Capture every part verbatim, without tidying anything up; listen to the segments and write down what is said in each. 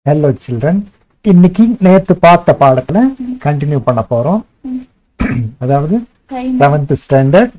Hello children. இன்னைக்கு நேத்து பார்த்த பாடத்துல கண்டினியூ பண்ண போறோம். அதாவது seventh standard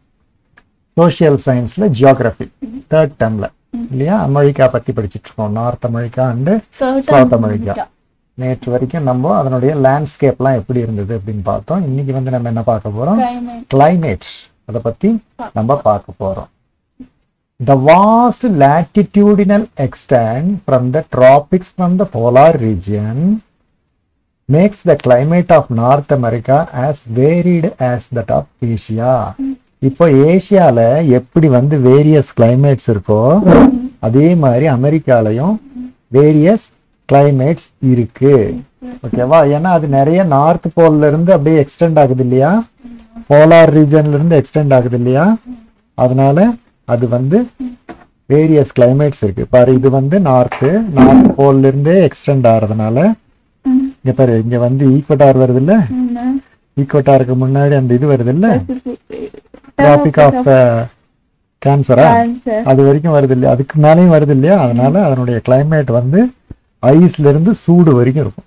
social scienceல geography third termல இல்லையா அமெரிக்கா பத்தி படிச்சிட்டு இருக்கோம். North America and south America. நேற்று வரைக்கும் நம்ம அதனுடைய லேண்ட்ஸ்கேப்லாம் எப்படி இருந்தது அப்படின்னு பார்த்தோம். இன்னைக்கு வந்து நம்ம என்ன பார்க்க போறோம்? கிளைமேட். அதை பத்தி நம்ம பார்க்க போறோம். The vast latitudinal extent from the tropics from the polar region makes the climate of North America as varied as that of Asia. இப்போ ஏசியால எப்படி வந்து வேரியஸ் கிளைமேட்ஸ் இருக்கோ அதே மாதிரி அமெரிக்காலையும் வேரியஸ் கிளைமேட்ஸ் இருக்கு. ஓகேவா? ஏன்னா அது நிறைய நார்த் போல்ல இருந்து அப்படியே எக்ஸ்டெண்ட் ஆகுது இல்லையா, போலார் ரீஜன்ல இருந்து எக்ஸ்டெண்ட் ஆகுது இல்லையா, அதனால அது வந்து வேரியஸ் கிளைமேட்ஸ் இருக்கு. பாரு, இது வந்து நார்த்து நார்த் போல்ல இருந்தே எக்ஸ்டெண்ட் ஆகிறதுனால இங்க பாரு, இங்க வந்து ஈக்வட்டார் வருது இல்ல, ஈக்வட்டாருக்கு முன்னாடி அந்த இது வருது இல்ல, டிராபிக் ஆஃப் கேன்சரா, அது வரைக்கும் வருது இல்லையா, அதுக்கு மேலேயும் வருது இல்லையா, அதனால அதனுடைய கிளைமேட் வந்து ஐஸ்ல இருந்து சூடு வரைக்கும் இருக்கும்.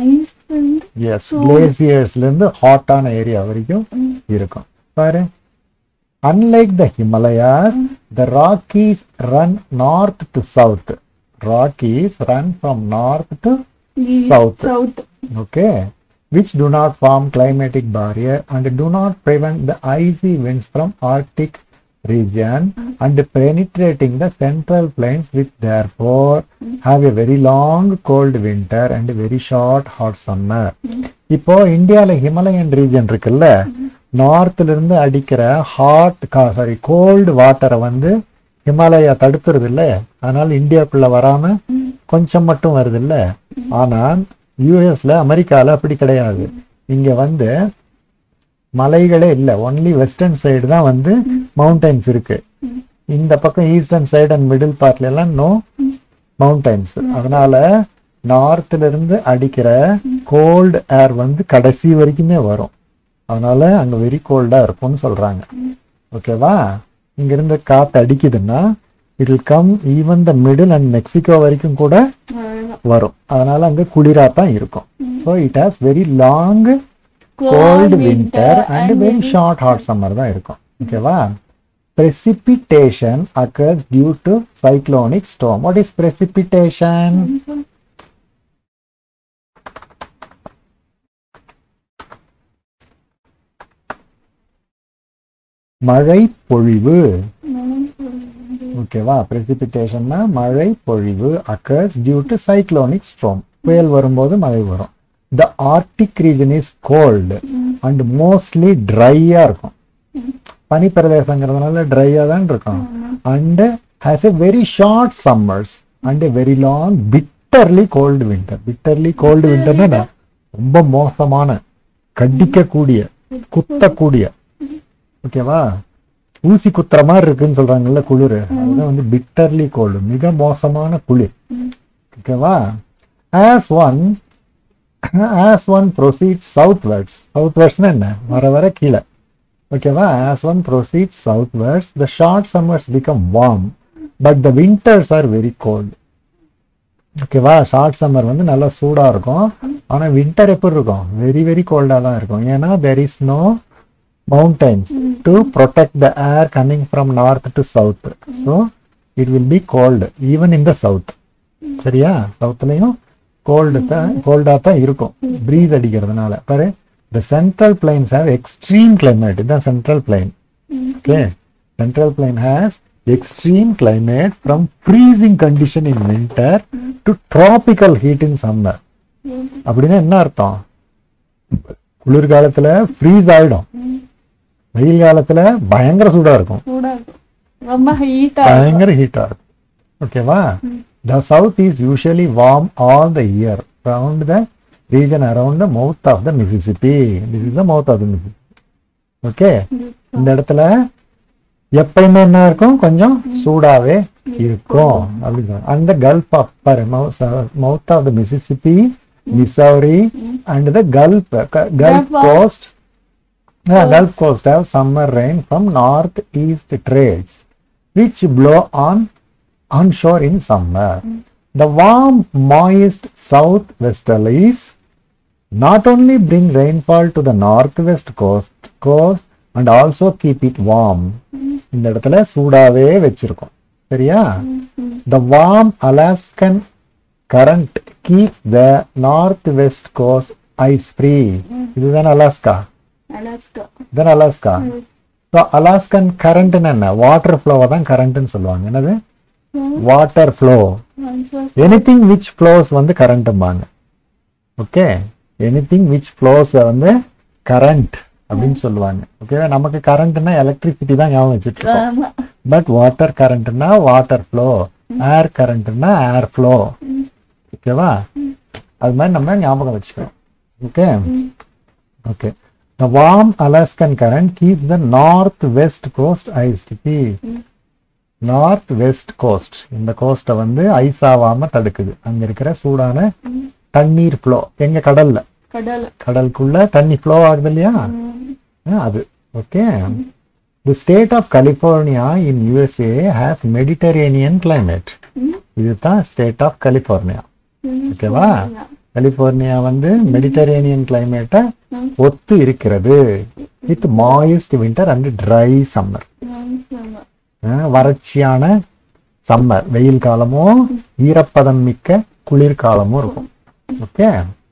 எஸ், கிளேசியர்ஸ்ல இருந்து ஹாட்டான ஏரியா வரைக்கும் இருக்கும். பாரு, unlike the Himalayas, mm. the Rockies run north to south. Rockies run from north to East, south. south. Okay, which do not form climatic barrier and do not prevent the icy winds from Arctic region mm. and penetrating the central plains, which therefore mm. have a very long cold winter and a very short hot summer. Mm. இப்போ இந்தியால Himalayan region இருக்குல்ல, நார்த்ல இருந்து அடிக்கிற hot sorry gold வாட்டரை வந்து ஹிமாலயா தடுத்துறது இல்ல, அதனால இந்தியாக்குள்ள வராம கொஞ்சம் மட்டும் வருது இல்ல. ஆனா யூஎஸ்ல அமெரிக்கால அப்படி கிடையாது. இங்க வந்து மலைகளே இல்ல, ஒன்லி வெஸ்டர்ன் சைடு தான் வந்து மவுண்டைன்ஸ் இருக்கு. இந்த பக்கம் ஈஸ்டர்ன் சைடு அண்ட் மிடில் பார்ட்ல எல்லாம் நோ மவுண்டைன்ஸ். அதனால நார்த்ல இருந்து அடிக்கிற கோல்டு ஏர் வந்து கடைசி வரைக்குமே வரும். அதனால அங்க வெரி கோல்டா இருக்கும்னு சொல்றாங்க. ஓகேவா? இங்க இருந்து காத்து அடிக்குதுன்னா it will come even the middle and Mexico வரைக்கும் கூட வரும். அதனால அங்க குளிரா தான் இருக்கும். So it has very long cold winter and very short hot summer தான் இருக்கும். ஓகேவா? precipitation occurs due to cyclonic storm. What is precipitation? மழை பொழிவு. ஓகேவா? precipitation-னா மழை பொழிவு. occurs due to cyclonic storm. புயல் வரும்போது மழை வரும். the Arctic region is cold and mostly dry-ஆ இருக்கும். பனி பிரதேசங்கிறதுனால ட்ரையா தான் இருக்கும். and has a very short summers and a very long bitterly cold winter. bitterly cold winter-னா ரொம்ப மோசமான, கடிக்கக்கூடிய, குத்தக்கூடிய, ஓகேவா, ஊசி குத்துற மாதிரி இருக்குன்னு சொல்றாங்கல்ல குளிர், அதுதான் வந்து பிட்டர்லி கோல்டு, மிக மோசமான குளிர். ஓகேவா? as one as one proceeds southwards. southwards-னா என்ன? வர வர கீழே. ஓகேவா? as one proceeds southwards, the short summers become warm but the winters are very cold. ஓகேவா? ஷார்ட் சம்மர் வந்து நல்லா சூடா இருக்கும், ஆனா வின்டர் எப்படி இருக்கும்? வெரி வெரி கோல்டா தான் இருக்கும். ஏன்னா there is no mountains mm. to protect the air coming from north to south. mm. So it will be cold even in the south. mm. சரியா? சவுத்லயும் கோல்டு தான், கோல்டா தான் இருக்கும் பிரீத் அடிக்கிறதுனால. பாரு, the central plains have extreme climate. இதுதான் central plain. okay, central plain has extreme climate from freezing condition in winter to tropical heat in summer. அப்படின்னா என்ன அர்த்தம்? குளிர்காலத்துல ஃப்ரீஸ் ஆயிடும், வெயில் காலத்துல பயங்கர சூடா இருக்கும், பயங்கர ஹீட்டா இருக்கும். ஓகேவா? The south is usually warm all the year around the region around the mouth of the Mississippi. This is the mouth of the Mississippi. Okay, இந்த இடத்துல எப்பயுமே என்ன இருக்கும்? கொஞ்சம் சூடாவே இருக்கும் அப்படின்னு. And the Gulf of mouth of the Mississippi, Missouri and the Gulf Gulf Coast. The Gulf Coast have summer rain from northeast trades which blow on onshore in summer. The warm, moist southwesterlies not only bring rainfall to the northwest coast, coast and also keep it warm. இந்த இடத்துல சூடாவே வச்சிருக்கோம். சரியா? The warm Alaskan current keeps the northwest coast ice free. இதுதான் Alaska. Alaska. இதுதான் Alaska. So Alaskan current என்ன? Water ஃப்ளோவை தான் கரண்ட்னு சொல்லுவாங்க. என்னது? Water flow. Anything which flows வந்து கரண்ட்பாங்க. ஓகே, எனிதிங் which flows வந்து கரண்ட் அப்படின்னு சொல்லுவாங்க. ஓகே, நமக்கு கரண்ட்னா எலக்ட்ரிசிட்டி தான் ஞாபகம் வச்சுட்டு இருக்கோம். பட் வாட்டர் கரண்ட்னா வாட்டர் ஃப்ளோ, ஏர் கரண்ட்னா ஏர் ஃப்ளோ. ஓகேவா? அது மாதிரி நம்ம ஞாபகம் வச்சுக்கணும். Okay okay The warm Alaskan current keeps the northwest coast iced. North west coast, இந்த கோஸ்ட்டை வந்து ஐஸ் ஆகாம தடுக்குது. அங்க இருக்கிற சூடான தண்ணீர் ஃப்ளோ, எங்க கடல்ல, கடலுக்குள்ள தண்ணி ஃப்ளோ ஆகுது இல்லையா, அது. Okay, the state of California in USA has Mediterranean climate. இதுதான் ஸ்டேட் ஆஃப் கலிபோர்னியா. ஓகேவா? கலிபோர்னியா வந்து மெடிட்டரேனியன் கிளைமேட்டை ஒத்து இருக்கிறது. With moist winter and dry summer. வறட்சியான சம்மர், வெயில் காலமும் ஈரப்பதம் மிக்க குளிர்காலமும் இருக்கும். ஓகே,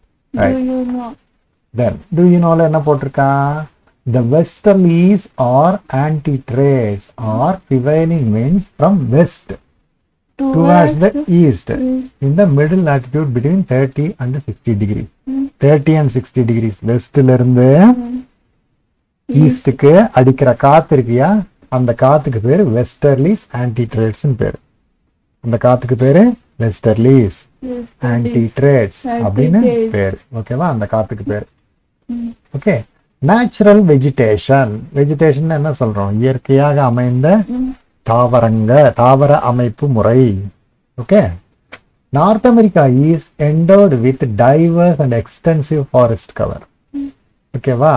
தென் டு யூ நோல என்ன போட்டிருக்கா? The westerlies are anti-trades or prevailing winds from west towards the east in the middle latitude between thirty and sixty degrees. thirty and sixty degrees வெஸ்ட்ல இருந்து ஈஸ்டுக்கு அடிக்கிற காத்து இருக்கியா, அந்த காத்துக்கு பேரு வெஸ்டர்லீஸ் ஆன்டி ட்ரேட்ஸ் பேரு. அந்த காத்துக்கு பேரு வெஸ்டர்லீஸ் ஆன்டி ட்ரேட்ஸ் அப்படின்னு பேரு. ஓகேவா? அந்த காத்துக்கு பேரு. Okay, natural vegetation. வெஜிடேஷன் என்ன சொல்றோம்? இயற்கையாக அமைந்த தாவரங்க தாவர அமைப்பு முறை. Okay, north America is endowed with diverse and extensive forest cover. ஓகேவா?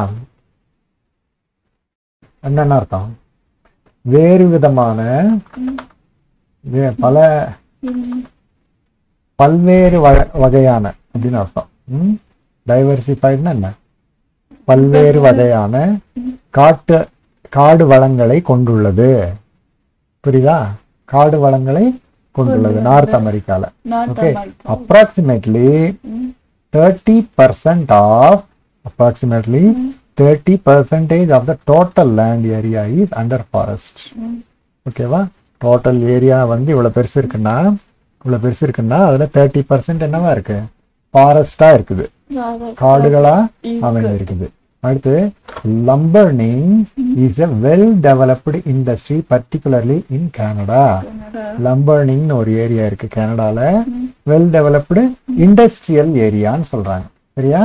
என்னென்ன அர்த்தம்? வேறு விதமான பல பல்வேறு வகையான அப்படின்னு அர்த்தம். டைவர்சிஃபைட்னா என்ன? பல்வேறு வகையான காட்டு காடு வளங்களை கொண்டுள்ளது. புரியுதா? காடு வளங்களை கொண்டுள்ளது நார்த் அமெரிக்கால. Okay, approximately thirty percent of approximately thirty percentage of the total land area is under forest. ஓகேவா? டோட்டல் ஏரியா வந்து இவ்வளவு பெருசு இருக்குன்னா இவ்வளவு பெருசு இருக்குன்னா அதுல தேர்ட்டி பர்சன்ட் என்னவா இருக்கு? ஃபாரஸ்டா இருக்குது, காடுகளா அமைந்து இருக்குது. அடுத்து, lumbering is a well developed industry particularly in Canada. லம்பர்னிங் ஒரு ஏரியா இருக்கு கனடால, வெல் டெவலப்டு இண்டஸ்ட்ரியல் ஏரியான்னு சொல்றாங்க. சரியா?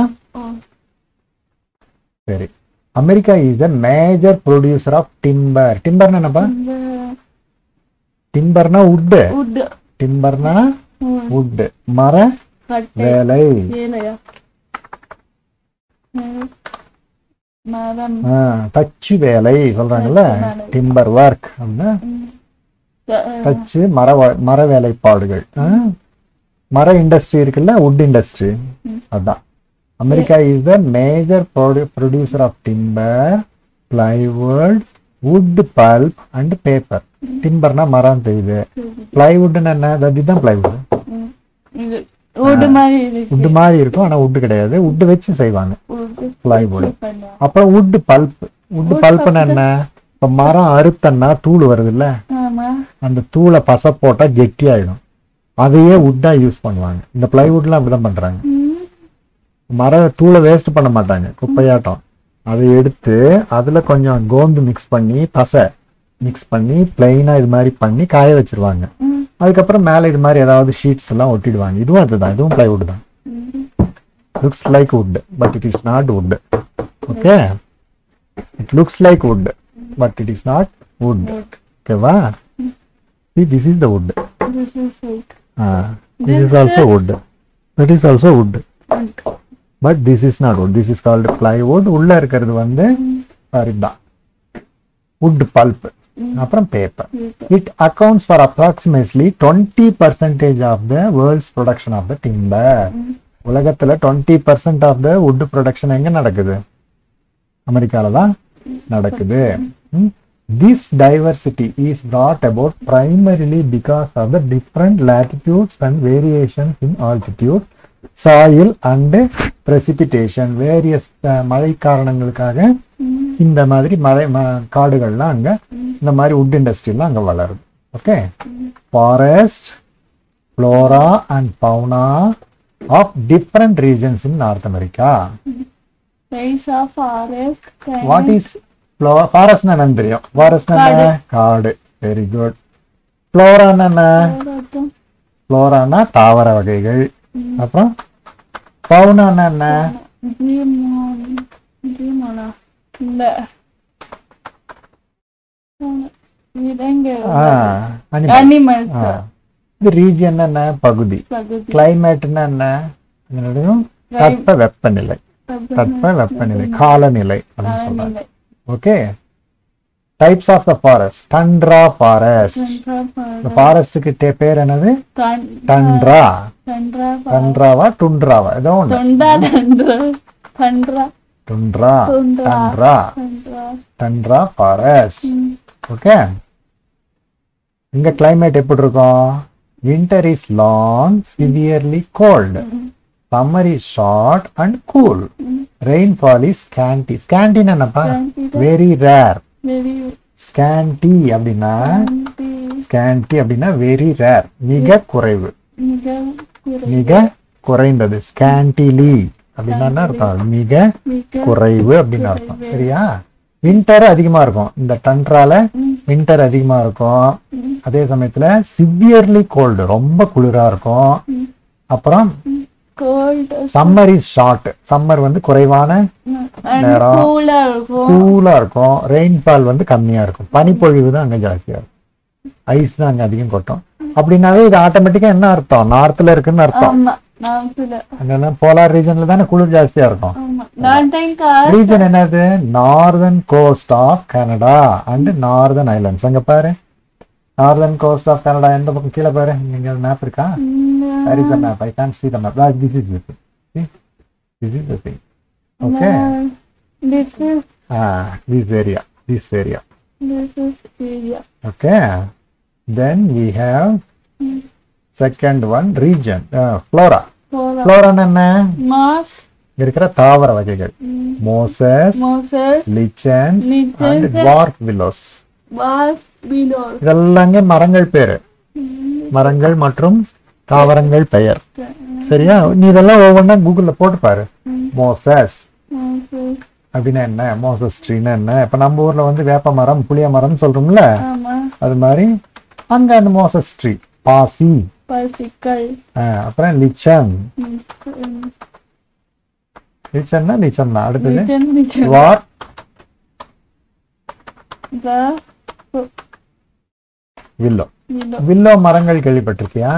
சரி, America is a major producer of timber. டிம்பர்னா என்னப்பா? டிம்பர்னா wood. டிம்பர்னா wood, மர வேலை. தச்சு வேலை சொல்றாங்கல்ல, டிம்பர் ஒர்க் அப்படின்னா தச்சு மர மர வேலைப்பாடுகள். மர இண்டஸ்ட்ரி இருக்குல்ல, வுட் இண்டஸ்ட்ரி, அதுதான். America is the major producer of timber, plywood, wood pulp and paper. டிம்பர்னா மரம் தெரியுது, பிளைவுட்னா என்ன? அதுதான் பிளைவுட். வுட் மாதிரி இருக்கும், ஆனா வுட் கிடையாது. வுட் வச்சு செய்வாங்க பிளைவுட். அப்புறம் வுட் பல்ப். வுட் பல்ப்னா என்ன? இப்ப மரம் அறுத்தன்னா தூள் வருது இல்ல, அந்த தூளை பசை போட்டா கெட்டி ஆயிடும், அதையே வுட்டா யூஸ் பண்ணுவாங்க. இந்த பிளைவுட்லாம் அப்படிதான் பண்றாங்க. மர தூளை வேஸ்ட் பண்ண மாட்டாங்க, குப்பையாட்டம். அதை எடுத்து அதுல கொஞ்சம் கோந்து மிக்ஸ் பண்ணி பசை மிக்ஸ் பண்ணி பிளைனா இது மாதிரி பண்ணி காய வச்சிருவாங்க. அதுக்கப்புறம் மேல இது மாதிரி ஏதாவது ஷீட்ஸ் எல்லாம் ஒட்டிடுவாங்க. இதுவும் அதுதான், இதுவும் பிளைவுட் தான். Looks like wood but it is not wood. Okay, it looks like wood but it is not wood. ஓகேவா? See, this is the wood. Ah, this is also wood. That is also wood. But this is not wood. This is called plywood. உள்ள இருக்கிறது வந்து sorry தான் wood pulp. அப்புறம் paper. It accounts for approximately twenty percentage of the world's production of the timber. உலகத்துல twenty percent of the wood production எங்க நடக்குது? அமெரிக்கால தான் நடக்குது. This diversity is brought about primarily because of the different latitudes and variations in altitude, soil and precipitation. Various மழை காரணங்களுக்காக இந்த மாதிரி மழை காடுகள்லாம் அங்க இந்த மாதிரி வுட் இண்டஸ்ட்ரியெல்லாம் அங்க வளருது. Okay. Forest, flora and fauna of different regions in north America. What is ஃபாரஸ்ட்னா என்னன்னு தெரியும்? ஃபாரஸ்ட்னா என்ன? காடு. Very good. ஃப்ளோரானா என்ன? ஃப்ளோரானா தாவர வகைகள். அப்புறம் ஃபவுனானா என்ன? ரீஜியன் என்ன? பகுதி. கிளைமேட்னா என்ன? தட்ப வெப்பநிலை. தட்ப வெப்பநிலை, காலநிலை அப்படின்னு சொல்றாங்க. Okay. Types of the forest. Tundra forest. இந்த ஃபாரஸ்டுக்கு பேர் என்னது? டண்ட்ரா. டண்ட்ராவா டுண்ட்ராவா? ஏதோ ஒண்ணு. Tundra, tundra, tundra forest. Okay. இங்க climate எப்படி இருக்கும்? Winter is long, severely cold. Summer is short and cool. Rainfall is scanty. Scanty என்னப்பா? Very rare. Scanty அப்படின்னா scanty அப்படின்னா very rare. மிக குறைவு. மிக குறைந்தது. Scantily அப்படின்னா அர்த்தம் மிக குறைவு அப்படின்னு அர்த்தம். சரியா? வின்டர் அதிகமா இருக்கும். இந்த டண்ட்ரால வின்டர் அதிகமா இருக்கும். அதே சமயத்துல சிவியர்லி கோல்டு, ரொம்ப குளிரா இருக்கும். அப்புறம் சம்மர் இஸ் ஷார்ட். சம்மர் வந்து குறைவான நேரம், கூலா இருக்கும். ரெயின்ஃபால் வந்து கம்மியா இருக்கும். பனிப்பொழிவு தான் அங்க ஜாஸ்தியா இருக்கும். ஐஸ் தான் அங்க அதிகம் கொட்டும். அப்படின்னாவே இது ஆட்டோமேட்டிக்கா என்ன அர்த்தம்? நார்த்ல இருக்குன்னு அர்த்தம். போலார் ரீஜன்ல தானே குளிர் ஜாஸ்தியா இருக்கும். ரீஜன் என்னது? Northern coast of Canada and northern islands. அங்க பாரு, நார்தர்ன் கோஸ்ட் ஆஃப் கனடா எந்த பக்கம்? கீழே பாரு, இங்க மேப் இருக்கா? There is a map. I can't see the map. Ah, this is the thing. See? This is the thing. Okay. This is ah this area. This area. This is area. Okay. Then we have second one, region. Uh, flora. Flora. Flora என்ன? Moss. இருக்கிற தாவர வகைகள். Moses, Moses, lichens, lichens and dwarf willows. dwarf willows. இதெல்லாம் மரங்கள் பேரு. மரங்கள் மற்றும் தாவரங்கள் பெயர். சரியா? நீ இதெல்லாம் ஒவ்வொன்றா கூகுள்ல போட்டு பாரு. மோசஸ் அப்படின்னா என்ன? மோசஸ் ட்ரீனா என்ன? இப்ப நம்ம ஊர்ல வந்து வேப்ப மரம், புளிய மரம் சொல்றோம்ல, அது மாதிரி அங்க அந்த மோசஸ் ட்ரீ. பாசி, பாசிக்கல். அப்புறம் லிச்சன். லிச்சன்னா லிச்சன் தான். அடுத்தது dwarf willow. வில்லோ மரங்கள் கேள்விப்பட்டிருக்கியா?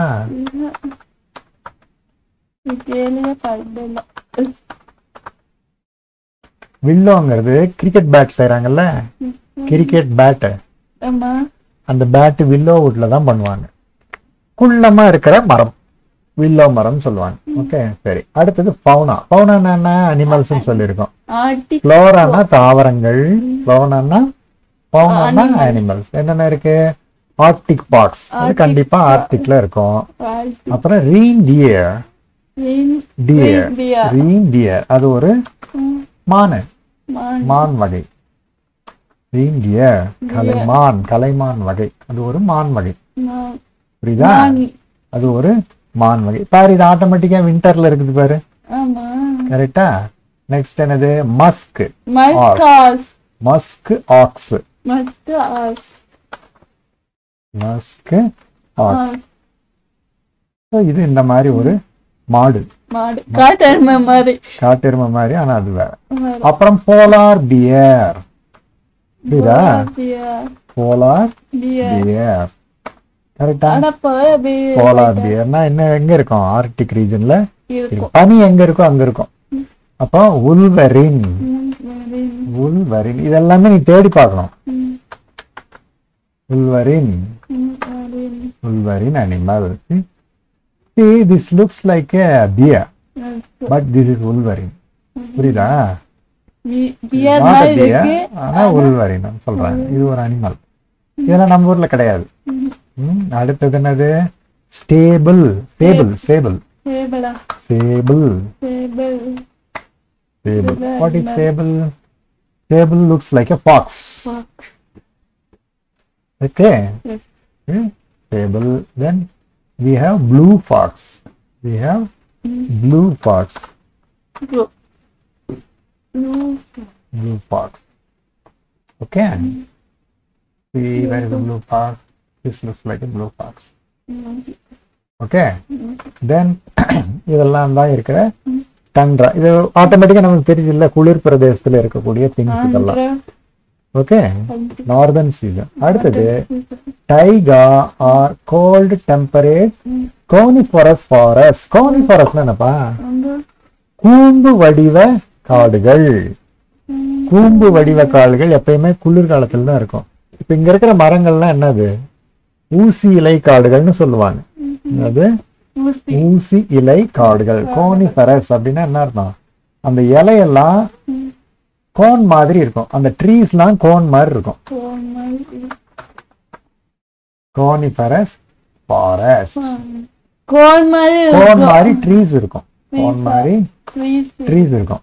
வில்லோங்கிறது கிரிக்கெட் பேட் செய்யறாங்கல்ல, கிரிக்கெட் பேட். அந்த பேட் வில்லோ வுட்ல தான் பண்ணுவாங்க. குள்ளமா இருக்கிற மரம் வில்லோ மரம் சொல்லுவாங்க. ஓகே, சரி. அடுத்தது ஃபவுனா. ஃபவுனா என்ன? அனிமல்ஸ் சொல்லியிருக்கோம். ஃப்ளோரானா தாவரங்கள், ஃபவுனானா ஃபவுனானா அனிமல்ஸ். என்னென்ன இருக்கு? ஆர்டிக் பாக்ஸ், அது கண்டிப்பா ஆர்டிக்ல இருக்கும். அப்புறம் ரீன்டியர். டியர், ரீன்டியர் அது ஒரு மான், மான் வகை. ரீன்டியர் கலைமான், கலைமான் வகை, அது ஒரு மான் வகை. புரியுதா? அது ஒரு மான் வகை. பாரு, இது ஆட்டோமேட்டிக்கா விண்டர்ல இருக்குது பாரு. கரெக்டா? நெக்ஸ்ட் என்னது? Musk. Musk ox. Musk ox. இது இந்த மாதிரி ஒரு மாடு, காட்டெருமை மாதிரி. காட்டெருமை மாதிரி, ஆனா அது வேற. அப்புறம் போலார் பியர். புரியுதா? Polar bear. கரெக்டா? போலார் பியர்னா என்ன? எங்க இருக்கும்? ஆர்டிக் ரீஜன்ல. பனி எங்க இருக்கோ அங்க இருக்கும். அப்போ உல்வரின். உல்வரின் இதெல்லாமே நீ தேடி பார்க்கணும். Wolverine. Wolverine. Wolverine animal. See, See, this looks like a bear, Also, but this is Wolverine. புரியுதா? be- bear Not a மாதிரி deer, இருக்கு. ஆனா Wolverine ன்னு சொல்றாங்க. இது ஒரு அனிமல். இதெல்லாம் நம்ம ஊர்ல கிடையாது. ம், அடுத்தது என்னது? Staple. Sable sable Sable. Sable Sable. Sable. Sable What is animal. Sable? Sable looks like a fox. Fox. Okay. Yes. Hmm, Sable. Then we have blue fox. We have blue fox. Blue. Blue. Blue fox. Okay. See, where is the blue fox? This looks like a blue fox. Okay. Then இதெல்லாம் தான் இருக்கிற Tundra. இது ஆட்டோமேட்டிக்கா நமக்கு தெரியுது இல்ல, குளிர் பிரதேசத்துல இருக்கக்கூடிய திங்ஸ் இதெல்லாம். Okay, northern season. அடுத்தது taiga or cold temperate coniferous forest. Coniferous என்னப்பா? கூம்பு வடிவ காடுகள். கூம்பு வடிவ காடுகள் எப்பயுமே குளிர்காலத்துல தான் இருக்கும். இப்ப இங்க இருக்கிற மரங்கள்லாம் என்னது? ஊசி இலை காடுகள்னு சொல்லுவாங்க. அது ஊசி இலை காடுகள். கோனிஃபரஸ் அப்படின்னா என்ன அர்த்தம்? அந்த இலையெல்லாம் கோன் மாதிரி இருக்கும். அந்த ட்ரீஸ்லாம் கோன் மாதிரி இருக்கும். Coniferous forest. கோன் மாதிரி கோன் மாதிரி ட்ரீஸ் இருக்கும். கோன் மாதிரி trees. ட்ரீஸ் இருக்கும்.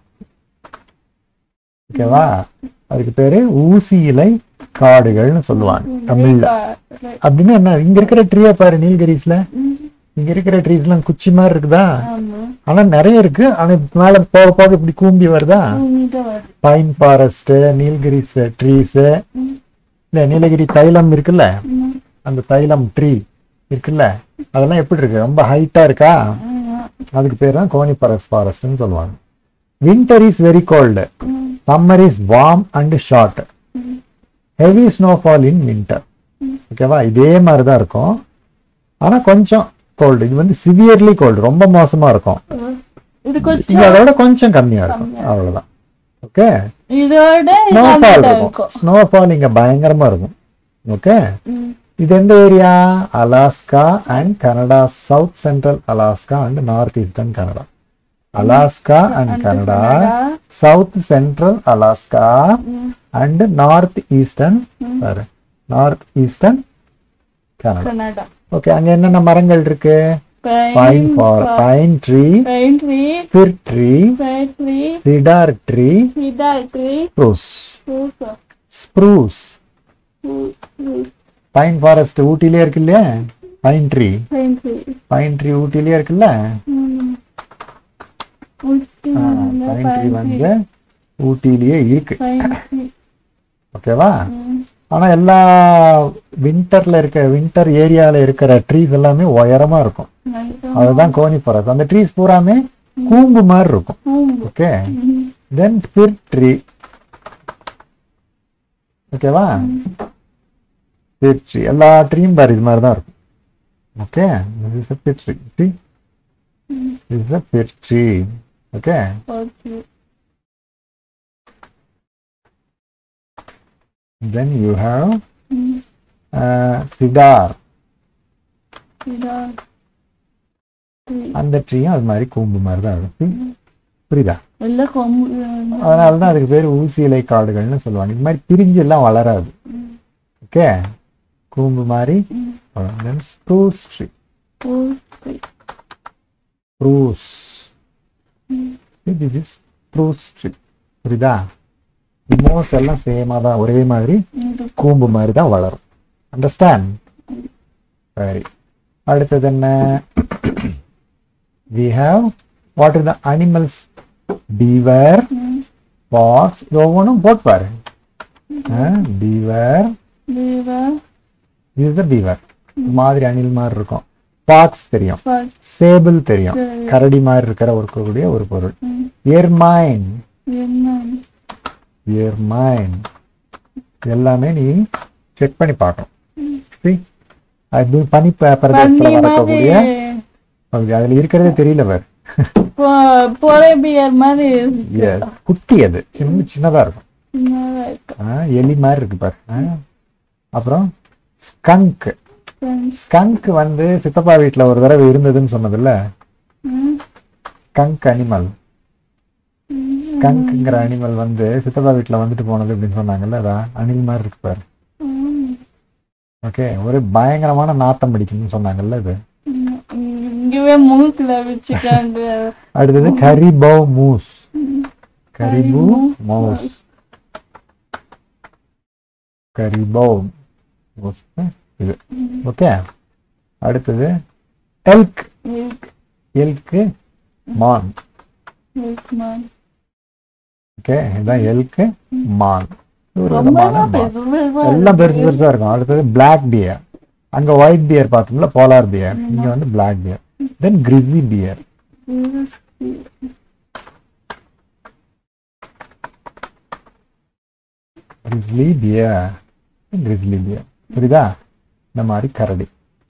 ஓகேவா? அதுக்கு பேரு ஊசி இலை காடுகள்னு சொல்லுவாங்க தமிழ்ல. அப்படின்னா என்ன? இங்க இருக்கிற ட்ரீயை பாரு, நீல்கிரிஸ்ல இங்க இருக்கிற ட்ரீஸ் எல்லாம் குச்சி மாதிரி இருக்குதா? ஆமா. ஆனா நிறைய இருக்கு. ஆனா மேல போக போக இப்படி கூம்பி வருதா? பூமிதான் வருது. பைன் ஃபாரஸ்ட், நீல்கிரிஸ் ட்ரீஸ், இல்ல நீலகிரி தைலம் இருக்குல்ல, ம். அந்த தைலம் ட்ரீ இருக்குல்ல, அதெல்லாம் எப்படி இருக்கு? ரொம்ப ஹைட்டா இருக்கா? ஆமா. அதுக்கு பேர் தான் கோனிஃபரஸ் ஃபாரஸ்ட்னு சொல்லுவாங்க. Winter is very cold. ம். Summer is warm and short. ம். Heavy snowfall in winter. ஓகேவா? இதே மாதிரி தான் இருக்கும். ஆனா கொஞ்சம் கோல்டு. இது வந்து சிவியர்லி கோல்டு, ரொம்ப மோசமா இருக்கும். இது கொஞ்சம் இங்க அதோட கொஞ்சம் கம்மியா இருக்கும். அவ்வளவுதான். ஓகே. இதோட ஸ்னோஃபால் கம்மியா இருக்கும். இருக்கும். ஸ்னோஃபால் இங்க பயங்கரமா இருக்கும். ஓகே. ம். இது எந்த area? Alaska and Canada. South central Alaska and north eastern Canada. Alaska and Canada, south central Alaska and north eastern sorry north eastern Canada. Canada. Okay. அங்க என்னென்ன மரங்கள் இருக்கு? Pine fir pine tree, pine tree, fir tree, fir tree, cedar tree, cedar tree, spruce. Spruce, spruce. Spruce, pine forest ஊட்டிலே இருக்கு இல்லையா? Pine tree, pine tree. Pine tree ஊட்டிலே இருக்குல்ல. ம். ஊட்டி, பைன் ட்ரீ வந்து ஊட்டிலேயே இருக்கு. Pine tree. ஓகேவா? ம். ஆனா எல்லா வின்டர்ல இருக்க வின்டர் ஏரியால இருக்கிற ட்ரீஸ் எல்லாமே உயரமா இருக்கும். நல்லா. அதுதான் கோனிஃபரஸ். அந்த ட்ரீஸ் பூராமே கூம்பு மாதிரி இருக்கும். ம். ஓகே. ம். Then fir tree. ஓகேவா? ஃபிர் ட்ரீ எல்லா ட்ரீயும் பாரு இது மாதிரி தான் இருக்கும். Okay. this is a fir tree. See? this is a fir tree. Okay. Okay. then you have ம். uh, cedar. Cedar tree. அந்த ட்ரீயும் அது மாதிரி கூம்பு மாதிரி தான் இருக்கும். See? புரியுதா? எல்லாம் கொம்பு. அதனால தான் அதுக்கு பேர் ஊசி இலை காடுகள்னு சொல்லுவாங்க. இது மாதிரி பிரிஞ்சு எல்லாம் வளராது. ஓகே. கூம்பு மாதிரி. Then spruce tree. Spruce. This is spruce tree. புரியுதா? மோஸ்ட் எல்லாம் சேமா தான், ஒரே மாதிரி கூம்பு மாதிரி தான் வளரும். அண்டர்ஸ்டாண்ட்? சரி. அடுத்தது என்ன? we have what are the animals? beaver, fox. இது ஒவ்வொன்றும் போட்டு பாரு. beaver, beaver, this is the beaver. மாதிரி அணில் மாதிரி இருக்கும். ஃபாக்ஸ் தெரியும். ஃபாக்ஸ், சேபிள் தெரியும். தெரியும். கரடி மாதிரி இருக்கிற ஒரு கூடிய ஒரு பொருள். ம். எர்மைன். எர்மைன். எர்மைன் எல்லாமே நீ செக் பண்ணி பார்க்கணும். See? அது பனி ப- பிரதேசத்துல பன்னி வரக்கூடிய மாதிரி பகுதி. அதுல இருக்கிறதே தெரியல பாரு. பொ- பொறை பியர் மாதிரி Yes. குட்டி அது சின்ன சின்னதா இருக்கும். சின்னதா இருக்கு. ஆ, எலி மாதிரி இருக்கு பாரு. ஆ. அப்புறம் ஸ்கங்க். ஸ்கங்க் வந்து சித்தப்பா வீட்டுல ஒரு தடவை இருந்ததுன்னு சொன்னதுல்ல, ஸ்கங்க் அனிமல். ஸ்கங்க்ங்கிற அனிமல் வந்து சித்தப்பா வீட்டுல வந்துட்டு போனது அப்படின்னு சொன்னாங்கல்ல, அதான் அணில் மாதிரி இருக்கு பாரு. ஓகே, ஒரு பயங்கரமான நாத்தம் பிடிக்கும்னு சொன்னாங்கல்ல இது. இங்கவே மூக்குல வச்சுக்காங்க. அடுத்தது caribou moose. Caribou mouse. Caribou moose இது. ஓகே, அடுத்தது எல்க். எல்க் மான். ஓகே, இதான் எல்க் மான். ஒரு விதமான மான். எல்லாம் பெருசு பெருசா இருக்கும். அடுத்தது பிளாக் பியர். அங்க ஒயிட் பியர் பார்த்தோம்ல, போலார் பியர். இங்க வந்து black bear. Then grizzly bear. Grizzly bear. Grizzly bear புரியுதா? இந்த மாதிரி கரடி.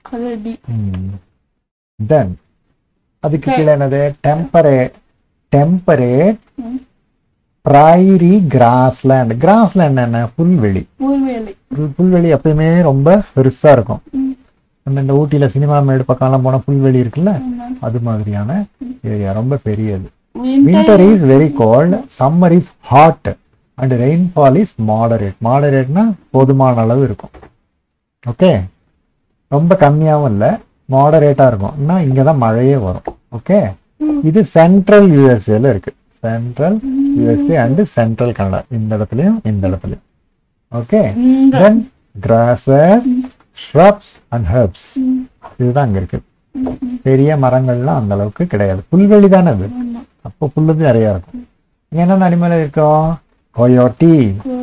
தென் அதுக்கு கீழே என்னது? Temperate. Temperate prairie grassland. Grassland என்ன? புல்வெளி. புல்வெளி எப்பயுமே ரொம்ப பெருசா இருக்கும். நம்ம இந்த ஊட்டியில சினிமா மேடு பக்கம்லாம் போனா புல்வெளி இருக்குல்ல, அது மாதிரியான ஏரியா, ரொம்ப பெரியது. Winter is very cold, summer is hot and rainfall is moderate. மாடரேட்னா போதுமான அளவு இருக்கும். ஓகே, ரொம்ப கம்மியாகவும் இல்லை, மாடரேட்டா இருக்கும். இன்னும் இங்கதான் மழையே வரும். ஓகே, இது சென்ட்ரல் யூஎஸ்ஏல இருக்கு. Central USA and central Canada, இந்த இடத்துலயும் இந்த இடத்துலயும். Okay, then grasses, shrubs and herbs. இதுதான் அங்க இருக்கு. பெரிய மரங்கள்லாம் அந்த அளவுக்கு கிடையாது. புல்வெளி தானே அது, அப்போ புல்லு நிறைய இருக்கும். இங்க என்னென்ன அனிமல் இருக்கும்? கோயோட்டி.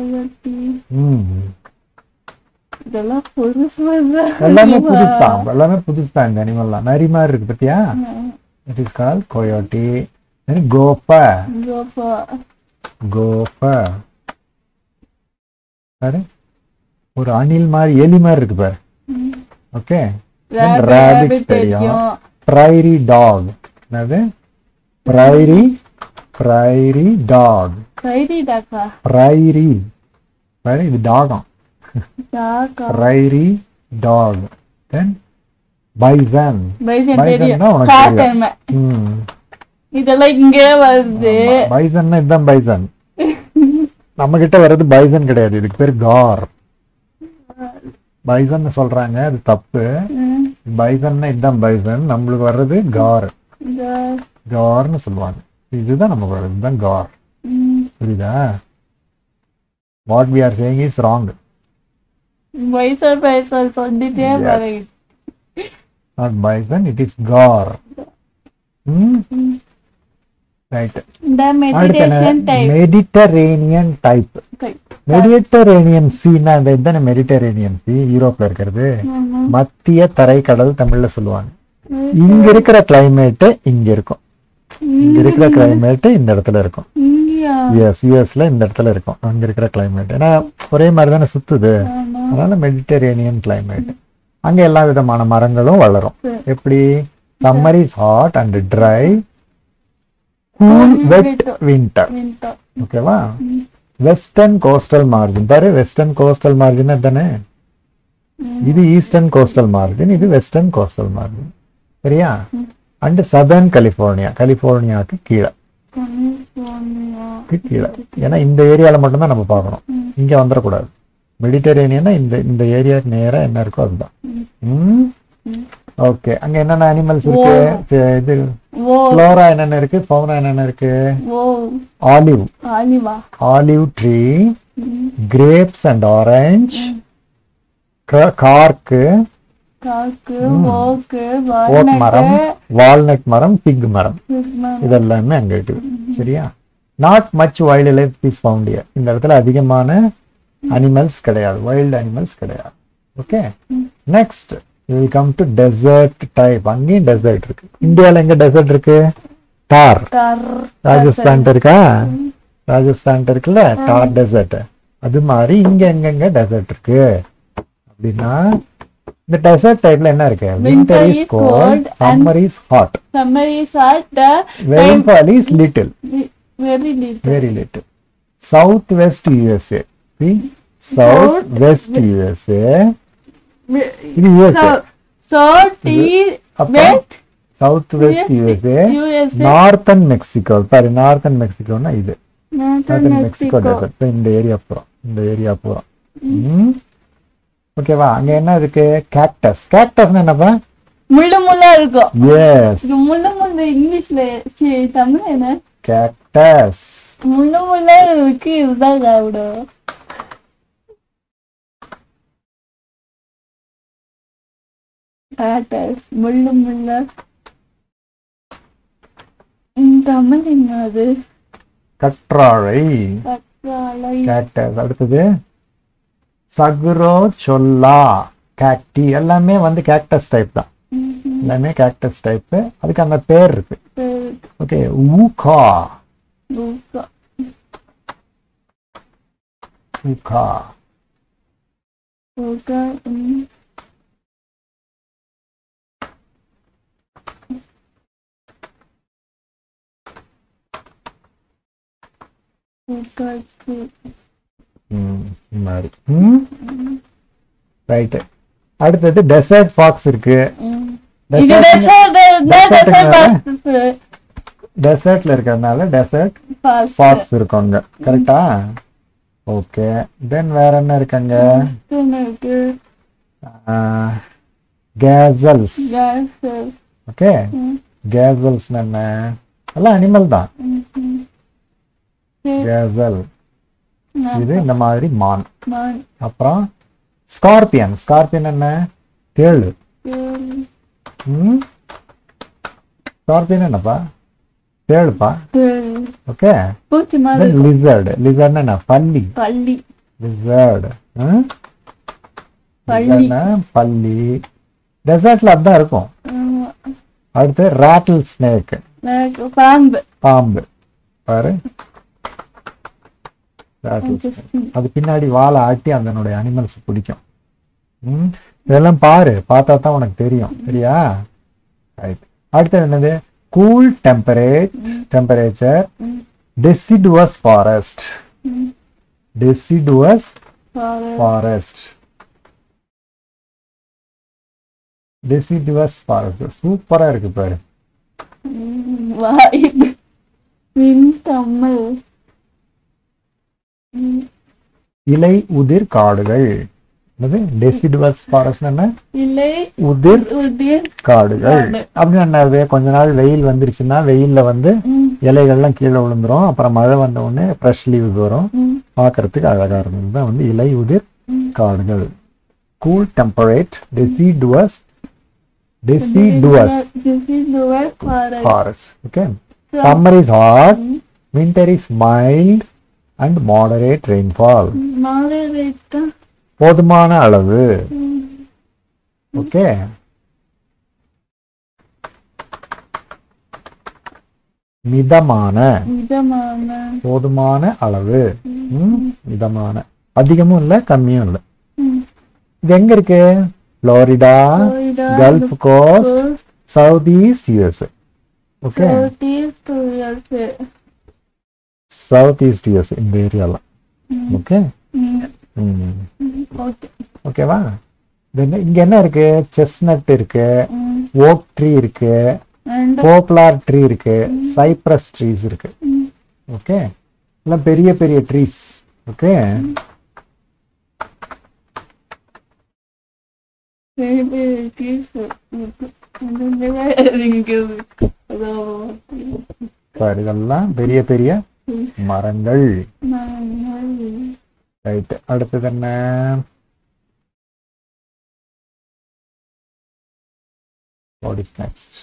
இதெல்லாம் புதுசு. எல்லாமே புதுசுதான், எல்லாமே புதுசுதான். இந்த அனிமல்லாம் நரி மாதிரி இருக்கு பத்தியா? It is call கோயோட்டி. Gobar. Gobar ஒரு அணில் மாதிரி, எலி மாதிரி இருக்கு பாரு. ஓகே, ராபிட்ஸ் தெரியும். Prairie dog. என்னது? பிரைரி. Prairie dog. பிரைரி டாகா? பிரைரி. பாரு, இது டாகம். Prairie dog. Then bison. Bison தெரியும். உனக்கு தெரியும். இதெல்லாம் இங்கே வருது. பைசன்னா இதுதான் பைசன். நம்ம கிட்ட வர்றது பைசன் கிடையாது, இதுக்கு பேர் கார். பைசன் சொல்றாங்க, அது தப்பு. பைசன்னா இதுதான் பைசன், நம்மளுக்கு வர்றது கார். கார்னு சொல்லுவாங்க. இதுதான் நமக்கு வர்றது, இதுதான் கார். புரியுதா? What we are saying is wrong. Bison bison சொல்லிட்டே பாரு. Not bison, it is car. Right. The Mediterranean type. Mediterranean type. Mediterranean Sea னா இந்த இதுதானே Mediterranean Sea, யூரோப்ல இருக்கிறது. மத்திய தரைக்கடல் தமிழ்ல சொல்லுவாங்க. இங்க இருக்கிற கிளைமேட் இங்க இருக்கும். இங்க இருக்கிற கிளைமேட் இந்த இடத்துல இருக்கும். எஸ், யூஎஸ்ல இந்த இடத்துல இருக்கும் அங்க இருக்கிற கிளைமேட். ஏன்னா ஒரே மாதிரி தானே சுத்துது, அதனால மெடிட்டரேனியன் கிளைமேட். அங்க எல்லா விதமான மரங்களும் வளரும். எப்படி? Summer is hot and dry, cool wet winter. ஓகேவா? Western coastal margin. பாரு, வெஸ்டர்ன் கோஸ்டல் மார்ஜின் தானே இது. ஈஸ்டர்ன் கோஸ்டல் மார்ஜின், இது வெஸ்டர்ன் கோஸ்டல் மார்ஜின். சரியா? And southern California. கலிபோர்னியாவுக்கு கீழே கீழே ஏன்னா இந்த ஏரியால மட்டும்தான் நம்ம பார்க்கணும், இங்க வந்துடக்கூடாது. மெடிட்டரேனியனா இந்த இந்த ஏரியாவுக்கு நேரா என்ன இருக்கோ அதுதான். ம், ஓகே. அங்க என்னென்ன அனிமல்ஸ் இருக்கு? இது ஃப்ளோரா என்னென்ன இருக்கு, ஃபவுனா என்னென்ன இருக்கு? Olive. Olive tree, grapes and orange, cork, oak மரம், வால்நட் மரம், பிக் மரம், இதெல்லாமே அங்க இருக்கு. சரியா? Not much wild life is found here. இந்த இடத்துல அதிகமான அனிமல்ஸ் கிடையாது, வைல்ட் அனிமல்ஸ் கிடையாது. Okay, next we will come to desert type. அங்கேயும் டெசர்ட் இருக்கு. இந்தியால எங்க டெசர்ட் இருக்கு? தார். ராஜஸ்தான் இருக்கா? ராஜஸ்தான் இருக்குல்ல, தார் டெசர்ட். அது மாதிரி இங்க எங்கெங்க டெசர்ட் இருக்கு அப்படின்னா, இந்த டெசர்ட் டைப்ல என்ன இருக்கு? Winter is cold, summer is hot. Summer is hot. The rainfall is little, very little. very little. Southwest U S A. See, Southwest U S A. இது USA. South west south west USA, USA northern Mexico. பாரு, northern மெக்சிகோனா இது northern northern Mexico Mexico. Desert. இந்த area பூரா, இந்த area பூரா. ம். ஓகேவா? அங்க என்ன இருக்கு? கேக்டஸ். கேக்டஸ்னா என்னப்பா? முள்ளு முள்ளா இருக்கும். எஸ், இது முள்ளு முள்ளு இங்கிலீஷ்ல சி தமிழ்ல என்ன? கேக்டஸ். முள்ளு முள்ளா இருக்கு, இதுதான் சாப்பிடும். கேக்டஸ் முள்ளு முள்ளா. இந்த தமிழ் என்னது? கற்றாழை. கற்றாழை. கேக்டஸ். அடுத்தது சகுரோ சொல்லா கேக்டி. எல்லாமே வந்து கேக்டஸ் டைப் தான். ம்ஹும். எல்லாமே கேக்டஸ் டைப். அதுக்கு அந்த பேர் இருக்கு. சரி. ஓகே. ஊகா. ஊக்கா. ஊகா. ஊக்கா. ம். ஊக்கா. ம், இந்த மாதிரி. ம், ரைட். அடுத்தது டெசர்ட் ஃபாக்ஸ் இருக்கு. ம். இது Desert- desert, desert desert ங்கறதுனால fast. டெசர்ட்ல இருக்கிறதுனால டெசர்ட் Fast. ஃபாக்ஸ் இருக்குங்க. கரெக்டா? ஓகே. தென் வேற என்ன இருக்குங்க? எனக்கு கேசல்ஸ். gas. ஓகே. ம். கேசல்ஸ் என்ன? எல்லாம் அனிமல் தான். ம்ஹும். கேசல் இது இந்த மாதிரி மான். மான். அப்புறம் ஸ்கார்பியன். ஸ்கார்பியன் என்ன? தேளு. தேள். ம், ஸ்கார்பியன் என்னப்பா? தேளுப்பா. தேள். ஓகே. பூச்சி மாதிரி தென் இருக்கும். லிசர்ட். லிசர்ட் என்ன? பல்லி. பள்ளி. லிசர்ட். பள்ளி. பல்லி. டெசர்ட்ல அதான் இருக்கும். ஆமா. அடுத்து ராட்டில் ஸ்னேக். எனக்கு பாம்பு. பாம்பு. பாரு, rattle snake. அது பின்னாடி வாழை ஆட்டி அதனுடைய அனிமல்ஸ் பிடிக்கும். ம், இதெல்லாம் பாரு, பார்த்தா தான் உனக்கு தெரியும். சரியா? ரைட். அடுத்து என்னது? Cool temperate temperature deciduous forest. Deciduous forest. Deciduous forest சூப்பரா இருக்கு பாரு. வாய். மின் தமிழ். இலை உதிர் காடுகள். என்னது? டெசிடுவஸ் ஃபாரஸ்ட் என்ன? இலை உதிர் உதிர் காடுகள். காடு. அப்படின்னு என்னது? கொஞ்ச நாள் வெயில் வந்துருச்சுன்னா வெயில்ல வந்து ம், இலைகள்லாம் கீழே விழுந்துரும். அப்புறம் மழை வந்த உடனே ஃப்ரெஷ் லீவ்ஸ் வரும். ம், பார்க்கறதுக்கு அழகா இருந்தது தான் வந்து இலை உதிர் ம். காடுகள். Cool temperate deciduous deciduous Deciduous forest. Forest. Okay. So- summer is hot, ம், winter is mild and moderate rainfall. moderate. போதுமான அளவு. ம், ஓகே. மிதமான. மிதமான. போதுமான அளவு. ம், மிதமான. அதிகமும் இல்ல கம்மியும் இல்ல. ம், இது எங்க இருக்கு? Florida, Florida, gulf coast, coast, south east USA. Okay. southeast U S A. South east USA இந்த ஏரியாலாம். ம், ஓகே. ம், ம், ம், okay. ஓகேவா? Then இங்க என்ன இருக்கு? செஸ்னட் இருக்கு, ம், ஓக் ட்ரீ இருக்கு, and போப்லார் ட்ரீ இருக்கு, சைப்ரஸ் ட்ரீஸ் இருக்கு. ம், ஓகே. எல்லாம் பெரிய பெரிய trees. Okay. very, very peaceful. And then there are ringles. பாரு, இதெல்லாம் பெரிய பெரிய மரங்கள். ரைட். அடுத்தது என்ன? What is next?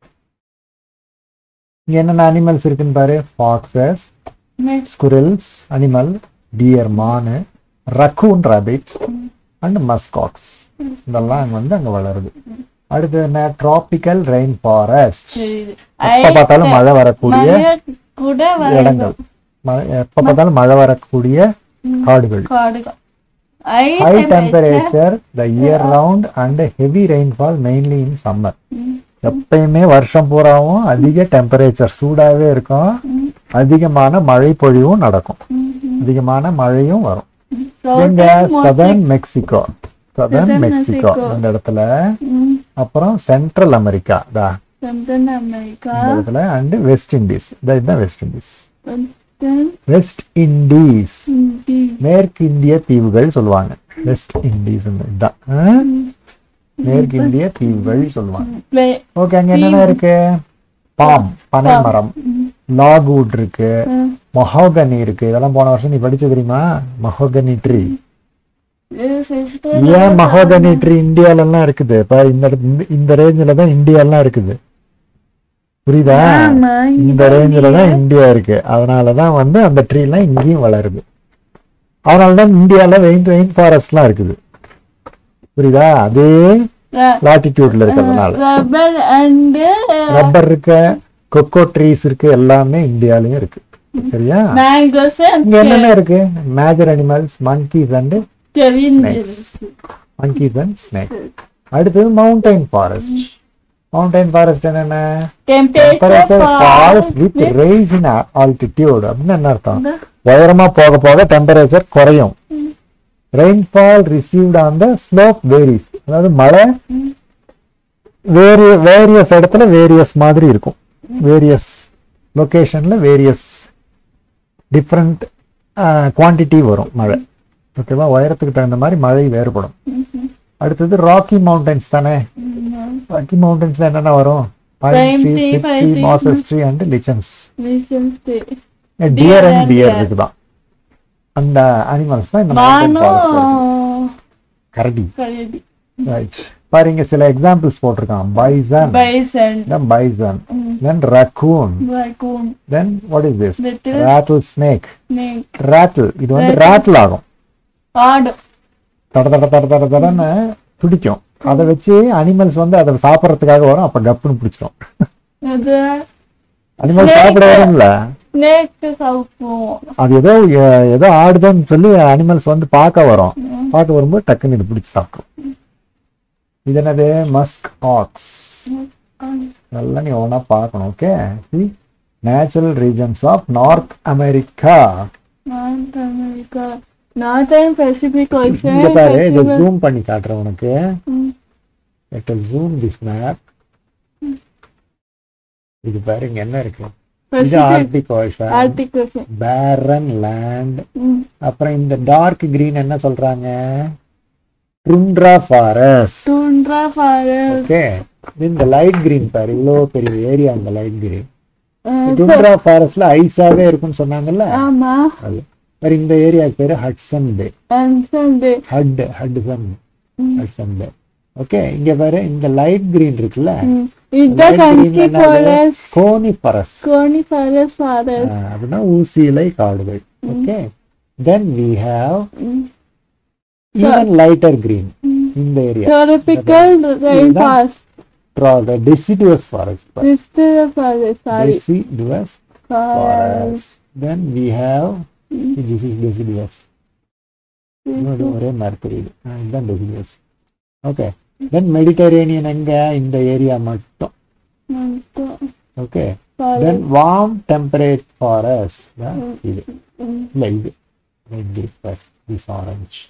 இங்க என்னென்ன அனிமல்ஸ் இருக்குன்னு பாரு. ஃபாக்ஸஸ், ஸ்குரில்ஸ் அனிமல், டியர் மானு, ரக்கூன் ராபிட்ஸ் அண்ட் மஸ்காக்ஸ். இதெல்லாம் அங்க வந்து அங்க வளருது. அடுத்து என்ன? Tropical rain forest. எப்ப பார்த்தாலும் மழை வரக்கூடிய கூட இடங்கள். மழை- எப்ப பார்த்தாலும் மழை வரக்கூடிய காடுகள். காடுகள். High temperature the year round and heavy rainfall mainly in summer. எப்பயுமே வருஷம் பூராவும் அதிக டெம்பரேச்சர் சூடாவே இருக்கும். அதிகமான மழை பொழிவும் நடக்கும். அதிகமான மழையும் வரும். எங்க? Southern Mexico. Southern Southern Mexico Mexico. இந்த இடத்துல, ம். அப்புறம் சென்ட்ரல் அமெரிக்கா தா Southern America. இந்த இடத்துல, அண்ட் வெஸ்ட் இண்டீஸ் இதுதான் West Indies. Western West Indies Indies. மேற்கு இந்திய தீவுகள் சொல்லுவாங்க. வெஸ்ட் இண்டீஸ் இதுதான் ஆ? மேற்கு இந்திய தீவுகள் சொல்லுவாங்க. Play. ஓகே, அங்க என்னென்ன இருக்கு? பாம் பனை மரம், லாக்வுட் இருக்கு, ம். மொஹோகனி இருக்கு. இதெல்லாம் போன வருஷம் நீ படிச்ச தெரியுமா? Mahogany tree. This is the ஏன் மஹோகனி ட்ரீ இந்தியால எல்லாம் இருக்குது? இப்ப இந்த இந்த- இந்த ரேஞ்சில தான் இந்தியா எல்லாம் இருக்குது. புரியுதா? ஆமா, இந்த ரேஞ்சில தான் இந்தியா இருக்கு. அதனாலதான் வந்து அந்த ட்ரீ எல்லாம் இங்கேயும் வளருது. அதனாலதான் இந்தியால வெயின் ரெயின் ஃபாரஸ்ட் எல்லாம் இருக்குது. புரியுதா? அதே Ra- லாட்டிடியூட்ல இருக்கிறதுனால rubber and uh, ரப்பர் இருக்கு, கொக்கோ ட்ரீஸ் இருக்கு, எல்லாமே இந்தியாலயும் இருக்கு. சரியா? mangoes and இங்க என்னென்ன இருக்கு? Major animals monkeys and cherries. monkeys and snakes. அடுத்தது மவுண்டைன் ஃபாரஸ்ட். மவுண்டைன் ஃபாரஸ்ட் என்னென்ன? Temperature temperature falls falls with with rise in altitude. அப்படின்னு என்ன அர்த்தம்? the உயரமா போக போக டெம்பரேச்சர் குறையும். Rainfall received on the slope varies. அதாவது மழை வேரிய வேரியஸ் இடத்துல வேரியஸ் மாதிரி இருக்கும். வேரியஸ் லொகேஷன்ல வேரியஸ் டிஃப்ரெண்ட் குவான்டிட்டி வரும் மழை. ஓகேவா? உயரத்துக்கு தகுந்த மாதிரி மழை வேறுபடும். அடுத்தது ராக்கி மவுண்டன்ஸ் தானே. ராக்கி மவுண்டன்ஸ்ல என்னென்ன வரும்? Pine tree, Pine tree, fig pine tree, tree, mosses tree and lichens. Listen to deer and and deer deer. இருக்குதான். அந்த அனிமல்ஸ் தான் இந்த மவுண்டன் ஃபாரஸ்ட். Mano கரடி. Karadi. ரைட். பாருங்க, சில எக்ஸாம்பிள்ஸ் போட்டிருக்கான். Bison, Bison. then bison, Mm. then raccoon, Raccoon. then what is this? Little rattlesnake. snake. rattle, இது வந்து Rattle. rattle ஆகும். Odd. தட தட தட தட தடன்னு துடிக்கும். அதை வச்சு அனிமல்ஸ் வந்து அதை சாப்பிட்றதுக்காக வரும். அப்ப கப்புன்னு பிடிச்சிடும். The animal Snake. சாப்பிட வரும்ல, snake சாப்பிடுவோம். அது ஏதோ எ- ஏதோ ஆடுதுன்னு சொல்லி அனிமல்ஸ் வந்து பார்க்க வரும். பார்க்க வரும்போது டக்குன்னு இது பிடிச்சி சாப்பிடும். இது என்னது? Musk ox. நல்லா நீ ஒவ்வொன்றா பார்க்கணும். Okay, natural regions of North America. North America. Northern Pacific Ocean. இங்க பாரு, இதை Pacific- ஜூம் பண்ணி காட்டுறேன் உனக்கு. ம். Let us zoom this map. இது பாரு, இங்க என்ன இருக்கு? இது Pacific. Arctic Ocean, Arctic Ocean. Barren land. ம். அப்புறம் இந்த டார்க் கிரீன் என்ன சொல்றாங்க? Tundra forest. Tundra forest. Okay, இந்த லைட் கிரீன் பாரு, இவ்வளோ பெரிய ஏரியா. அந்த லைட் கிரீன் Uh, டுண்ட்ரா ஃபாரஸ்ட்ல ஐஸாவே இருக்குன்னு சொன்னாங்கல்ல, ஆமா. அது வேற. இந்த ஏரியாக்கு பேரு ஹட்சன் பே. And Sunday. ஹட் ஹட்சன் ஹட்சன் பே. ஓகே, இங்க பாரு, இந்த லைட் கிரீன் இருக்குல்ல, Mm. It's the country forest. Coniferous. Coniferous forest. அப்படின்னா ஊசி இலை காடுகள். Okay, then we have Mm. Even lighter green. இந்த area Tropical rainforest. deciduous forest. Deciduous forest. Sorry. deciduous Forest. forest. Then we have this is deciduous. இன்னொரு ஒரே மாதிரி தெரியுது. ஆ, இதுதான் deciduous. ஓகே, தென் மெடிட்டரேனியன் எங்க? இந்த ஏரியா மட்டும். Okay, then warm temperate forest. இது இல்ல, இது this orange.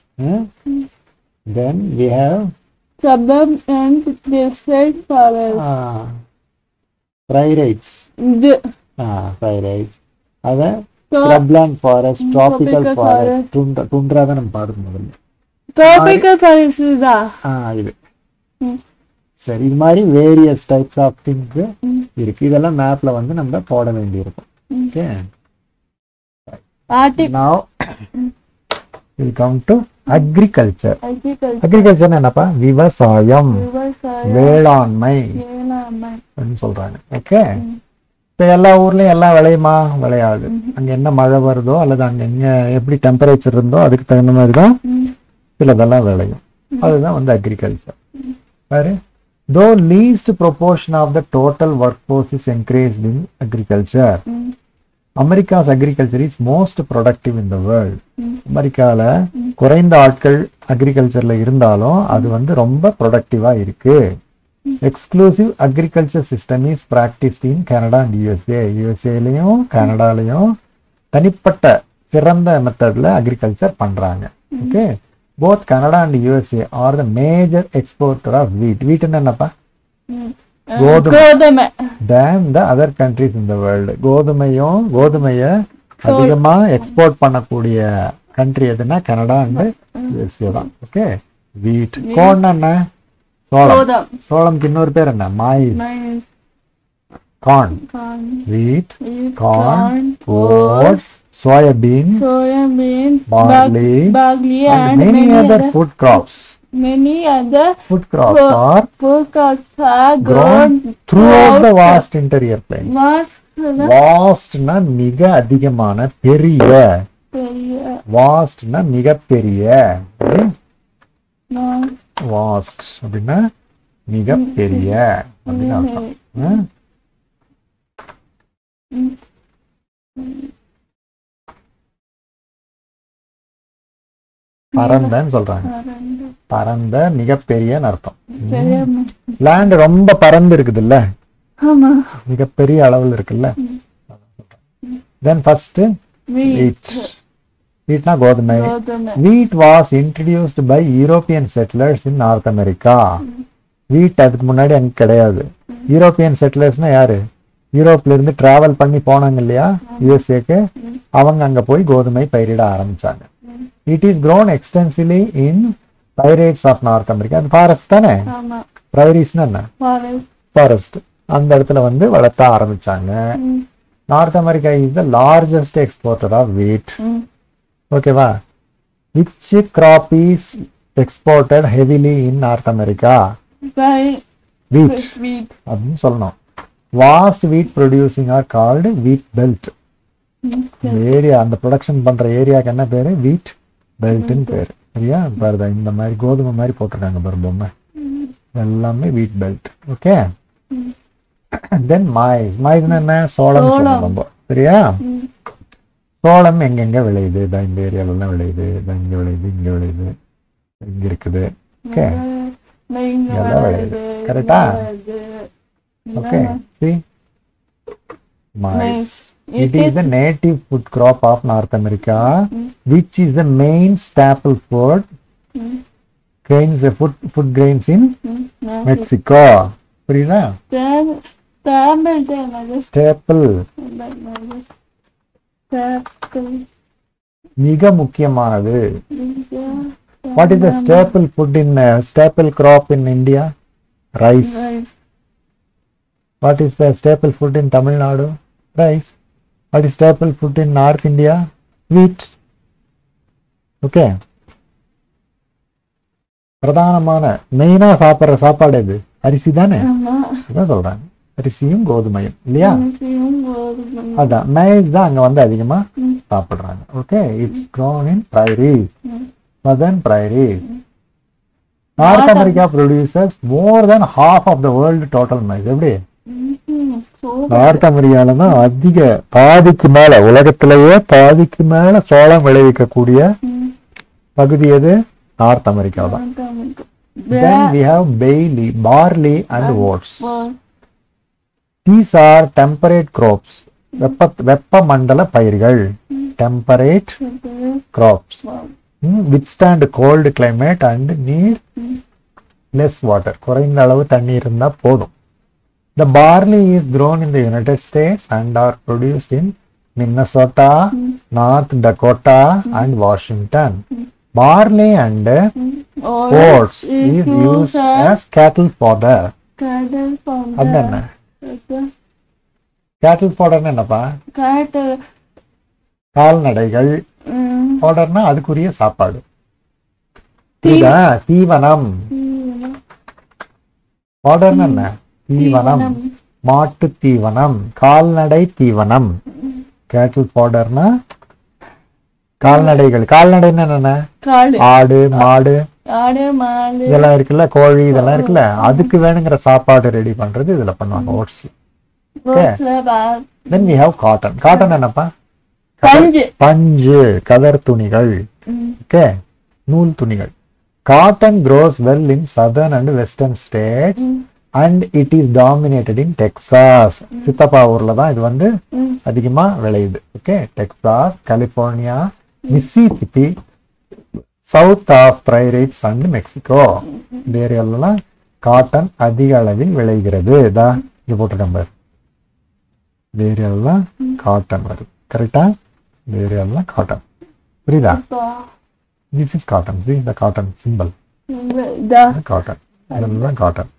Then we have Suburb and desert forest. uh, pyrites. The Ah, pyrites. அத Tro- scrubland forest, Mm, tropical tropical forest, forest. tundra tundra தான் நம்ம பாடுறது முதல்ல. tropical forest இதா? ஆ, இது ம். சரி. இது மாதிரி வேரியஸ் டைப்ஸ் ஆஃப் திங்ஸ் ம். இருக்கு. இதெல்லாம் மேப்ல வந்து நம்ம போட வேண்டியிருக்கும். ம். Okay, Arctic. now we'll come to agriculture. Agriculture. agriculture என்னப்பா? விவசாயம், விவசாயம். வேளாண்மை வேளாண்மை. அப்படின்னு சொல்றாங்க. ஓகே, ம். இப்போ எல்லா ஊர்லயும் எல்லாம் விளையுமா? விளையாது. அங்க என்ன மழை வருதோ அல்லது அங்க எங்க எப்படி டெம்பரேச்சர் இருந்தோ அதுக்கு தகுந்த மாதிரி தான் ம். சிலதெல்லாம் விளையும். அதுதான் வந்து அக்ரிகல்ச்சர். பாரு, though least proportion of the total workforce is encouraged in agriculture. ம். America's agriculture is most productive in the world. ம். அமெரிக்கால குறைந்த ஆட்கள் அக்ரிகல்ச்சர்ல இருந்தாலும் அது வந்து ரொம்ப ப்ரொடக்டிவா இருக்கு. Exclusive agriculture system is practised in Canada and USA. யூஎஸ்ஏலையும் கனடாலையும் தனிப்பட்ட சிறந்த மெத்தட்ல அக்ரிகல்ச்சர் பண்றாங்க. Okay, both Canada and U S A are the major exporter of wheat. Wheat என்னப்பா? கோதுமை. கோதுமை. Than the other countries in the world. கோதுமையும் கோதுமைய அதிகமா எக்ஸ்போர்ட் பண்ணக்கூடிய கண்ட்ரி எதுனா கனடா அண்ட் யூஎஸ்ஏ தான். ஓகே. வீட். corn என்ன? சோளம். சோளம்க்கு இன்னொரு பேர் என்ன? Maize. corn. wheat, corn, oats, soybean, soybean, barley, barley and, and many, many other other food crops. Many other Food crops fo- are food crops are grown grown throughout the vast interior plains. vast வாஸ்ட்னா மிக அதிகமான பெரிய, பெரிய வாஸ்ட்னா மிக பெரிய, vast vast அப்படின்னா மிக பெரிய அப்படின்னு அர்த்தம். ஆ? பரந்தன்னு சொல்றாங்க. பரந்த மிகப்பெரிய அர்த்தம். லேண்ட் ரொம்ப பரந்து இருக்குது இல்ல, ஆமா, மிகப்பெரிய அளவில் இருக்குல்ல. தென் ஃபர்ஸ்ட் வீட். வீட்னா கோதுமை. கோதுமை. Wheat was introduced by European settlers in north America. Wheat அதுக்கு முன்னாடி அங்க கிடையாது. யூரோப்பியன் செட்டிலர்ஸ்னா யாரு? யூரோப்ல இருந்து டிராவல் பண்ணி போனாங்க இல்லையா யூஎஸ்ஏக்கு, அவங்க அங்க போய் கோதுமை பயிரிட ஆரம்பிச்சாங்க. It is grown extensively in pirates of North America. அது ஃபாரஸ்ட் தானே? ஆமா, ப்ரைரிஸ்னா என்ன? forest. ஃபாரஸ்ட். அந்த இடத்துல வந்து வளர்த்த ஆரம்பிச்சாங்க. North America is the largest exporter of wheat. ஓகேவா? Which crop is exported heavily in north America? By wheat wheat. அப்படின்னு சொல்லணும். Vast wheat producing are called wheat belt. Area, அந்த ப்ரொடக்ஷன் பண்ற ஏரியாக்கு என்ன பேரு? வீட் பெல்ட்னு பேரு. சரியா? பாருதா, இந்த மாதிரி கோதுமை மாதிரி போட்டிருக்காங்க பாரு பொம்மை, எல்லாமே wheat belt. Okay. Then maize. மைஸ்னா என்ன? சோளம் சொல்லணும் நம்ம. சரியா? சோளம் எங்கெங்க விளையுது? இதான் இந்த ஏரியால எல்லாம் விளையுது, இதான் இங்க விளையுது, இங்க விளையுது, இங்க இருக்குது. ஓகே, இதெல்லாம் விளையுது. கரெக்டா? Okay. see maize. It is the native food crop of North America, which is the main staple food grains, food food grains in Mexico. புரியுதா? ஸ்டேப்பிள், மிக முக்கியமானது. What is the staple food in uh, staple crop in India? Rice. What is the staple food in Tamil Nadu? Rice. What is staple food in North India? Wheat. Okay. பிரதானமான மெயினா சாப்பிடுற சாப்பாடு எது? அரிசி தானே? அதான் சொல்றாங்க. அரிசியும் கோதுமையும் இல்லையா? அதான் மைஸ் தான் அங்க வந்து அதிகமா சாப்பிடுறாங்க. Okay. It's grown in prairies, southern prairies. North America produces more than half of the world total maize. எப்படி? நார்த் அமெரிக்கால தான் அதிக, பாதிக்கு மேல, உலகத்திலேயே பாதிக்கு மேல சோளம் விளைவிக்கக்கூடிய பகுதி எது? நார்த் அமெரிக்கா தான். Then we have barley, barley and oats. These are temperate crops. வெப்ப வெப்பமண்டல பயிர்கள். Temperate crops. Hmm, withstand cold climate and need less water. குறைந்த அளவு தண்ணி இருந்தா போதும். The barley is grown in the United States and are produced in Minnesota, mm. North Dakota, mm. and Washington. Mm. Barley and uh, oats is, is used as cattle fodder. Cattle fodder. Adana. Cattle fodder என்னப்பா? Cattle. கால்நடைகள். fodderனா அதுக்குரிய சாப்பாடு. தீவா, தீவனம். fodderனா என்ன? தீவனம், மாட்டு தீவனம், கால்நடை தீவனம். கேட்டில் ஃபோடர்னா கால்நடைகள். கால்நடைன்னா என்ன? ஆடு, மாடு, இதெல்லாம் இருக்குல்ல, கோழி இதெல்லாம் இருக்குல்ல, அதுக்கு வேணுங்கிற சாப்பாடு ரெடி பண்றது இதுல பண்ணுவாங்க. Oats. Then we have cotton. Cotton என்னப்பா? பஞ்சு, கதர் துணிகள். ஓகே, நூல் துணிகள். Cotton grows well in southern and western states. And it is dominated in Texas. சித்தப்பா ஊர்ல தான் இது வந்து அதிகமா விளையுது. Okay, Texas, California, Mississippi, south of prairies and Mexico. இந்த ஏரியாலாம் காட்டன் அதிக அளவில் விளைகிறது. இதா இங்க போட்டிருக்கேன் பாரு. இந்த ஏரியாலாம் காட்டன் வருது. கரெக்டா? இந்த ஏரியாலாம் காட்டன். புரியுதா? This is cotton. see the cotton symbol. Cotton. இதெல்லாம் காட்டன்.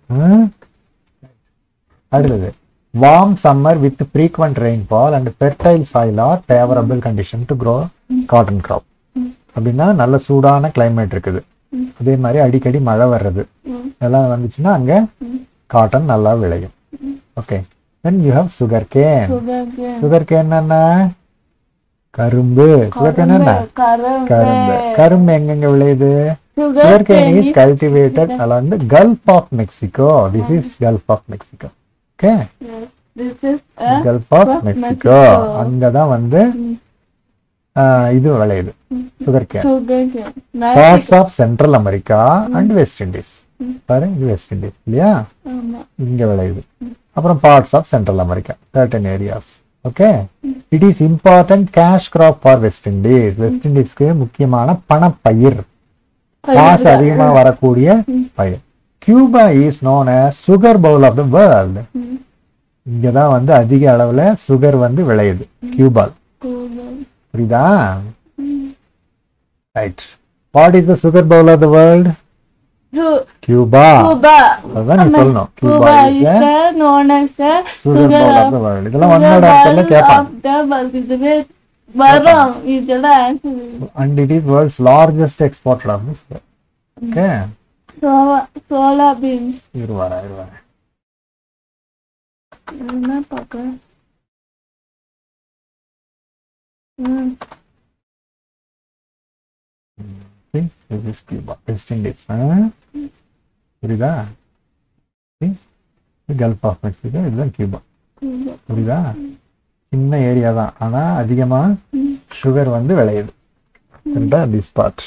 அடுத்தது warm summer with frequent rainfall and fertile soil are favorable condition to grow cotton crop. அப்படின்னா நல்ல சூடான கிளைமேட் இருக்குது, அதே மாதிரி அடிக்கடி மழை வர்றது இதெல்லாம் வந்துச்சுன்னா அங்க காட்டன் நல்லா விளையும். Okay, then you have sugar cane. sugar cane என்ன? கரும்பு. sugar cane என்ன? கரும்பு. கரும்பு எங்கெங்க விளையுது? sugar cane is cultivated along the Gulf of Mexico. This is Gulf of Mexico. Okay, this is Gulf of Mexico. அங்கதான் வந்து இது விளையுது sugar cane. Parts of Central America and West Indies. பாரு, இது West Indies இல்லையா? இங்க விளையுது. அப்புறம் parts of Central America, certain areas. Okay, it is important cash crop for West Indies. West Indiesக்கு முக்கியமான பணப்பயிர், காசு அதிகமா வரக்கூடிய பயிர். Cuba is known as sugar bowl of the world. இங்கதான் வந்து அதிக அளவுல சுகர் வந்து விளையுது கியூபா. புரியுதா? Right. What is the sugar bowl of the world? Cuba. அதான் நீ சொல்லணும். கியூபா இஸ் known as the sugar bowl of the world. இதெல்லாம் ஒன்னோட ஆன்சர்ல கேட்பாங்க. வரும் இதெல்லாம் answer. And it is world's largest exporter of this. Okay. சோலா பீன்ஸ். இருவாரா இருவாரா என்ன பாக்க? ம் this is Cuba, West Indies. புரியுதா? கல்ஃப் ஆஃப் மெக்சிகோ, இதுதான் கியூபா. புரியுதா? சின்ன ஏரியா தான், ஆனா அதிகமா சுகர் வந்து விளையுது. This part.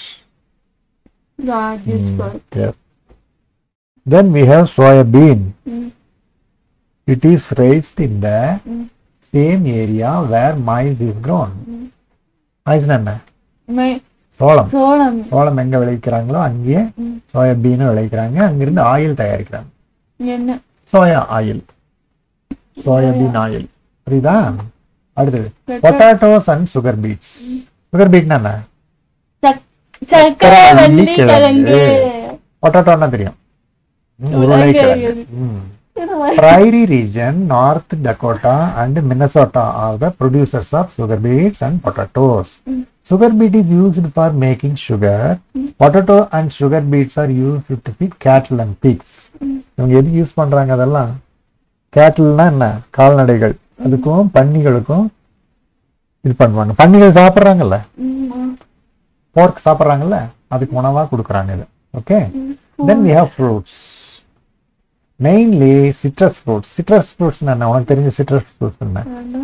Then we have soybean. Mm. It is raised in the mm. same area where maize is grown. Mm. maize என்ன? மை- சோளம். சோளம். சோளம் எங்க விளைவிக்கிறாங்களோ அங்கேயே ம். சோயாபீனும் விளைவிக்கிறாங்க. அங்கிருந்து ஆயில் தயாரிக்கிறாங்க. என்ன? Soya oil, soyabean oil. புரியுதா? அடுத்தது Potato. Potatoes and sugar beets. Sugar பீட்னா என்ன? சக்- சர்க்கரை வள்ளி கிழங்கு. பொட்டாட்டோன்னா தெரியும், உருளைக்கிழங்கு. Prairie region, North Dakota and Minnesota are the producers of sugar beets and potatoes. Mm. Sugar beet is used for making sugar. Mm. Potato and sugar beets are used to feed cattle and pigs. Mm. இவங்க எதுக்கு use பண்றாங்க அதெல்லாம்? கேட்டில்னா என்ன? கால்நடைகள், அதுக்கும் பன்னிகளுக்கும் இது பண்ணுவாங்க. பன்னிகள் சாப்பிட்றாங்கல்ல, போர்க் சாப்பிட்றாங்கல்ல, அதுக்கு உணவா கொடுக்குறாங்க இது. Okay, then we have fruits. Mainly citrus fruits. Citrus fruits என்ன? உனக்கு தெரிஞ்ச சிட்ரஸ் ஃப்ரூட்ஸ் என்ன?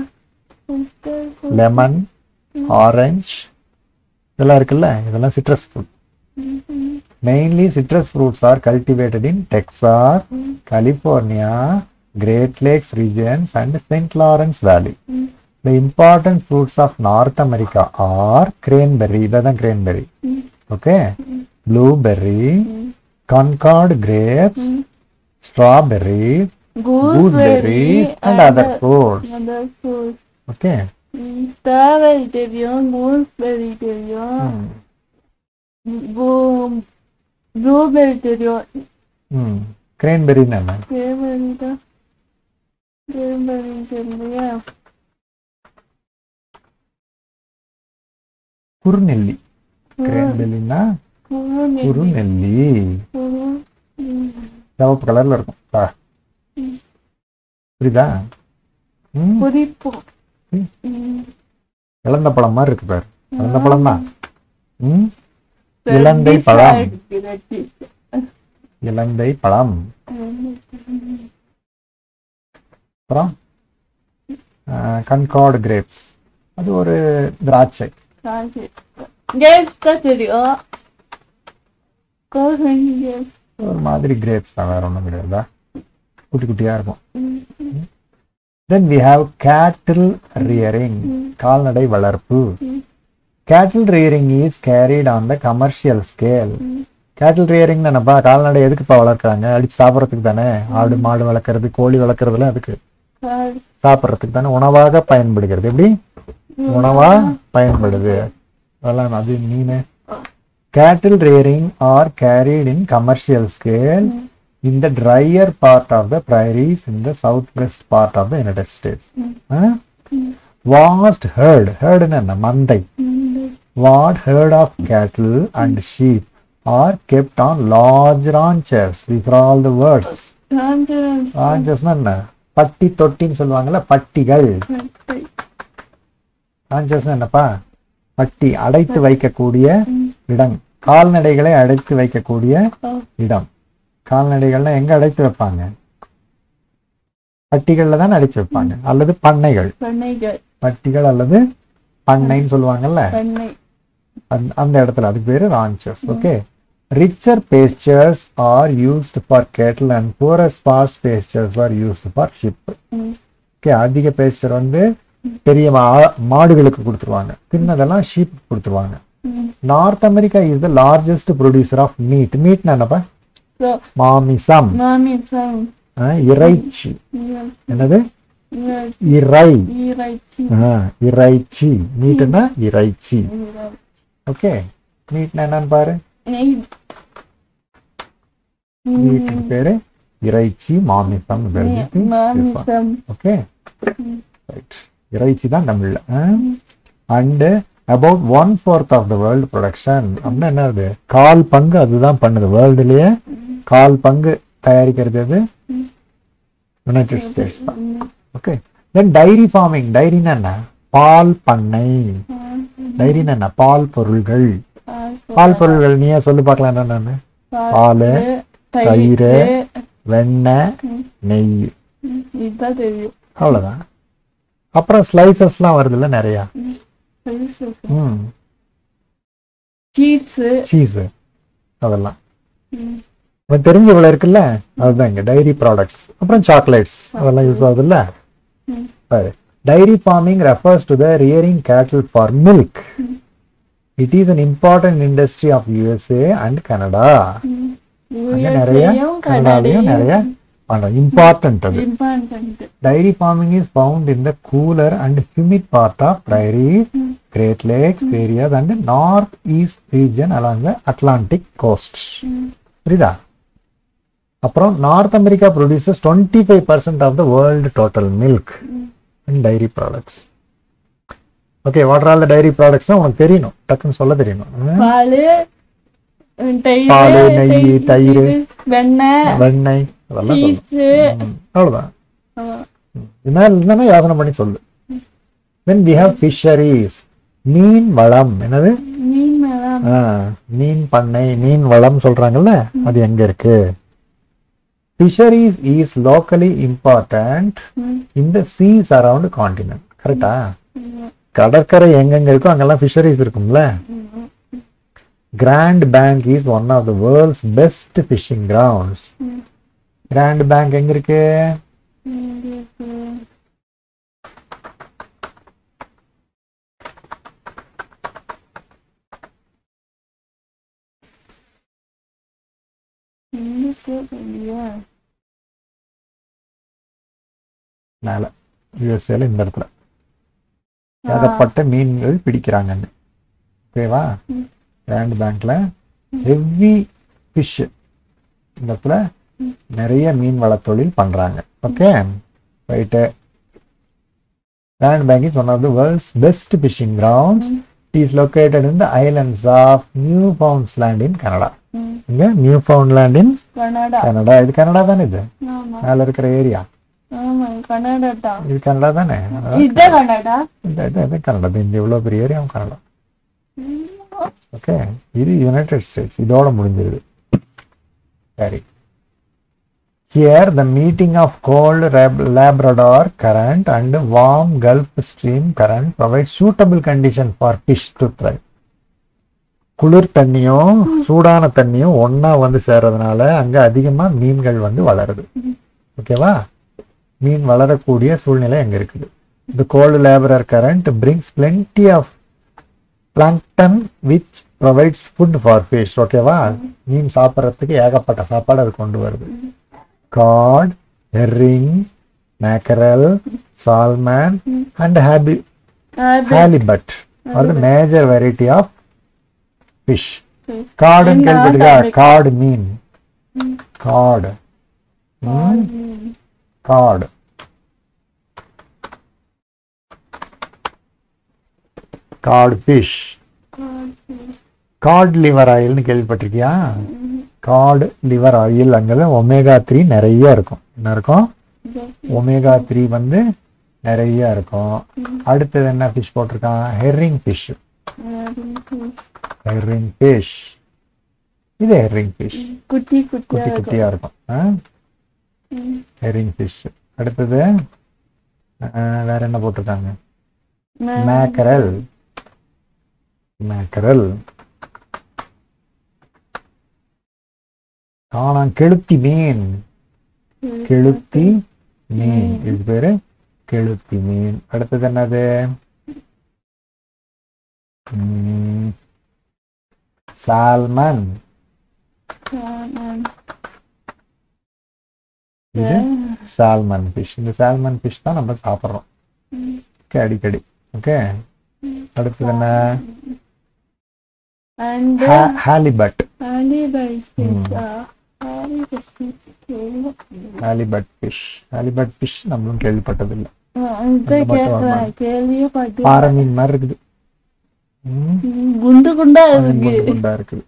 லெமன், ஆரஞ்சு இதெல்லாம் இருக்குல்ல, இதெல்லாம் citrus fruit. Mainly citrus fruits are cultivated in Texas, California, Great Lakes regions and Saint Lawrence valley. The important fruits of North America are cranberry. இதான் cranberry. Okay, blueberry, concord grapes, strawberries, gooseberries and other fruits. Other fruits. Okay. Strawberry தெரியும், gooseberry தெரியும், blueberry தெரியும். ம் cranberry என்ன? கிரேபெரி தான். கிரேபெரி தெரியலையா? குறுநெல்லி. cranberryனா குறுநெல்லி. சிவப்பு கலர்ல இருக்கும். ஆ. புரியுதா? ம், புரிப்பு. இளந்த பழம் மாதிரி இருக்கு பாரு, இளந்த பழம் தான். ம், இலந்தை பழம். இலந்தை பழம். அப்புறம் கன்கார்ட் கிரேப்ஸ், அது ஒரு திராட்சை. கிரேப்ஸ் தான் தெரியும். கோசங்கி கிரேப்ஸ். ஒரு மாதிரி கிரேப்ஸ் தான், வேற ஒன்றும் கிடையாதா, குட்டி குட்டியா இருக்கும். Then we have cattle rearing, கால்நடை வளர்ப்பு. cattle rearing is carried on the commercial scale. cattle rearing தானப்பா, கால்நடை எதுக்குப்பா வளர்க்குறாங்க? அடிச்சு சாப்பிட்றதுக்கு தானே. ஆடு மாடு வளர்க்குறது, கோழி வளர்க்குறதுலாம் அதுக்கு சாப்பிட்றதுக்கு தானே, உணவாக பயன்படுகிறது. எப்படி உணவா பயன்படுது அதெல்லாம் அது மீன். cattle rearing are carried in commercial scale in the drier part of the prairies in the southwest part of the United States. Huh? Vast herd, herd என்ன மந்தை, vast herd of cattle and sheep are kept on large ranches. These are all the words. ranches என்ன, பட்டி தொட்டின்னு சொல்லுவாங்கல்ல, பட்டிகள். ranches என்னப்பா, பட்டி, அடைத்து வைக்கக்கூடிய இடம், கால்நடைகளை அடைத்து வைக்கக்கூடிய இடம். கால்நடைகள்லாம் எங்க அடைத்து வைப்பாங்க? பட்டிகள்ல தான் அடைச்சு வைப்பாங்க, அல்லது பண்ணைகள். பட்டிகள் அல்லது பண்ணைன்னு சொல்லுவாங்கல்ல, அந்த இடத்துல அதுக்கு பேரு ranches. Okay. richer pastures are used for cattle and poorer sparse pastures are used for sheep. Okay. அதிக பேஸ்டர் வந்து பெரிய மாடுகளுக்கு கொடுத்துருவாங்க, சின்னதெல்லாம் ஷீப் கொடுத்துருவாங்க. North America is the largest producer of meat. மீட்னா என்னப்பா? மாமிசம், இறைச்சி. என்னது? இறை, இறைச்சி. மீட்னா இறைச்சி. ஓகே. மீட்னா என்னன்னு பாரு, மீட்டுக்கு பேரு இறைச்சி, மாமிசம். ஓகே, இறைச்சி தான் தமிழ்ல. And about one fourth of the world production அப்படின்னா என்னது, கால் பங்கு அதுதான் பண்ணுது. வேர்ல்டுலயே கால் பங்கு தயாரிக்கிறது அது யுனைடெட் ஸ்டேட்ஸ் தான். ஓகே. Then dairy farming. டைரினா என்ன? பால் பண்ணை. டைரினா என்ன? பால் பொருள்கள். பால் பொருள்கள் நீயே சொல்லு பார்க்கலாம். என்னன்னு? பால், தயிர், வெண்ணெய், நெய். அவ்வளவுதான். அப்புறம் ஸ்லைசஸ்லாம் வருது இல்ல நிறைய. சீஸ் அதெல்லாம் தெரிஞ்ச இவ்வளவு இருக்குல்ல, அதுதான் இங்க டைரி ப்ராடக்ட்ஸ். அப்புறம் சாக்லேட்ஸ் அதெல்லாம் யூஸ் ஆகுது இல்ல. Dairy farming refers to the rearing cattle for milk. It is an important industry of U S A and Canada. அங்க நிறைய, கனடாலையும் நிறைய பண்றாங்க. இம்பார்ட்டன்ட் அது. Dairy farming is found in the cooler and humid part of prairies, Great Lakes areas and north east region along the Atlantic coast. புரியுதா? அப்புறம் North America produces twenty five percent of the world total milk and dairy products. Okay. What are all the dairy products உனக்கு தெரியணும், டக்குன்னு சொல்ல தெரியணும். பால், நெய், தயிர், வெண்ணெய் அதெல்லாம் சொல்லணும். அவ்வளவுதான். என்ன யோசனை பண்ணி சொல்லு. Then we have fisheries. மீன் வளம். என்னது? மீன் பண்ணை, மீன் வளம் சொல்றாங்கல்ல, அது எங்க இருக்கு? Fisheries is locally important in the seas around continent. கரெக்டா? கடற்கரை எங்கெங்க இருக்கோ அங்கெல்லாம் ஃபிஷரிஸ் இருக்கும்ல. Grand Bank is one of the world's best fishing grounds. Grand Bank எங்க இருக்கு? மேல யுஎஸ்ஏல இந்த இடத்துல ஏகப்பட்ட மீன்கள் பிடிக்கிறாங்க. ஓகேவா? கிராண்ட் பேங்க்ல ஹெவி ஃபிஷ், இந்த இடத்துல நிறைய மீன் வள தொழில் பண்றாங்க. Okay right. Grand Bank is one of the world's best fishing grounds. It is located in the islands of Newfoundland in Canada. இங்க நியூஃபவுண்ட்லேண்ட் இன் கனடா. இது கனடா தானே? இது மேல இருக்கிற ஏரியா இது கனடா தானே? கனடா. இந்த இவ்வளவு பெரிய ஏரியா கனடா. ஓகே. இது யுனைடெட் ஸ்டேட்ஸ். இதோட முடிஞ்சிருது. சரி. Here the meeting of cold Labrador current and warm Gulf Stream current provides suitable condition for fish to thrive. குளிர் தண்ணியும் சூடான தண்ணியும் ஒன்னா வந்து சேர்றதுனால அங்க அதிகமா மீன்கள் வந்து வளருது. ஓகேவா? மீன் வளரக்கூடிய சூழ்நிலை அங்க இருக்குது. The cold Labrador current brings plenty of plankton which provides food for fish. ஓகேவா, மீன் சாப்பிட்றதுக்கு ஏகப்பட்ட சாப்பாடு அது கொண்டு வருது. Cod, herring, mackerel, salmon and hobby halibut are the major variety of fish. காடுன்னு கேள்விப்பட்டிருக்கா? காடு மீன், cod cod cod fish. Cod liver ஆயில்னு கேள்விப்பட்டிருக்கியா? காட் லிவர் ஆயில் அங்கே ஒமேகா த்ரீ நிறைய இருக்கும். என்ன இருக்கும்? ஒமேகா த்ரீ வந்து நிறைய இருக்கும். அடுத்தது என்ன ஃபிஷ் போட்டிருக்கான்? Herring fish. ஹெர்ரிங் ஃபிஷ், இது ஹெர்ரிங் ஃபிஷ், குட்டி குட்டி குட்டியா இருக்கும். Herring fish. அடுத்தது வேற என்ன போட்டிருக்காங்க? மேக்கரல். மேக்கரல் ஆனா கெளுத்தி மீன். கெளுத்தி மீன், இது பேரு கெளுத்தி மீன். அடுத்தது என்னது? சால்மன். இது சால்மன் ஃபிஷ். இந்த சால்மன் ஃபிஷ் தான் நம்ம சாப்பிட்றோம் அடிக்கடி. ஓகே, அடுத்தது என்ன? Halibut. Halibut fish. Halibut fish நம்மளும் கேள்விப்பட்டதில்லை. பாறை மீன் மாதிரி இருக்குது, குண்டு குண்டா குண்டா இருக்குது.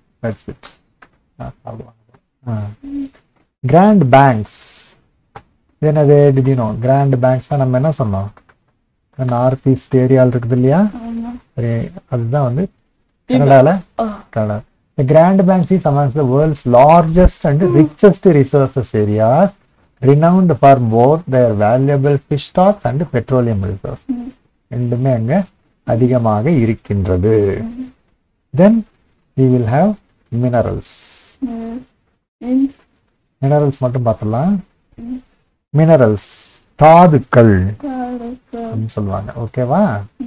Grand Banks. இது என்னது? டிடினோ கிராண்ட் பேங்க்ஸ் தான் நம்ம என்ன சொன்னோம்? நார்த் ஈஸ்ட் ஏரியாவில் இருக்குது இல்லையா? அதுதான் வந்து கனடால. Canada. The Grand Banks is amongst the world's largest and richest resources areas, renowned for both their valuable fish stocks and petroleum resources. ரெண்டுமே அங்க அதிகமாக இருக்கின்றது. Then we will have minerals. minerals மட்டும் பார்த்தலாம். minerals தாதுக்கள் அப்படின்னு சொல்லுவாங்க. ஓகேவா?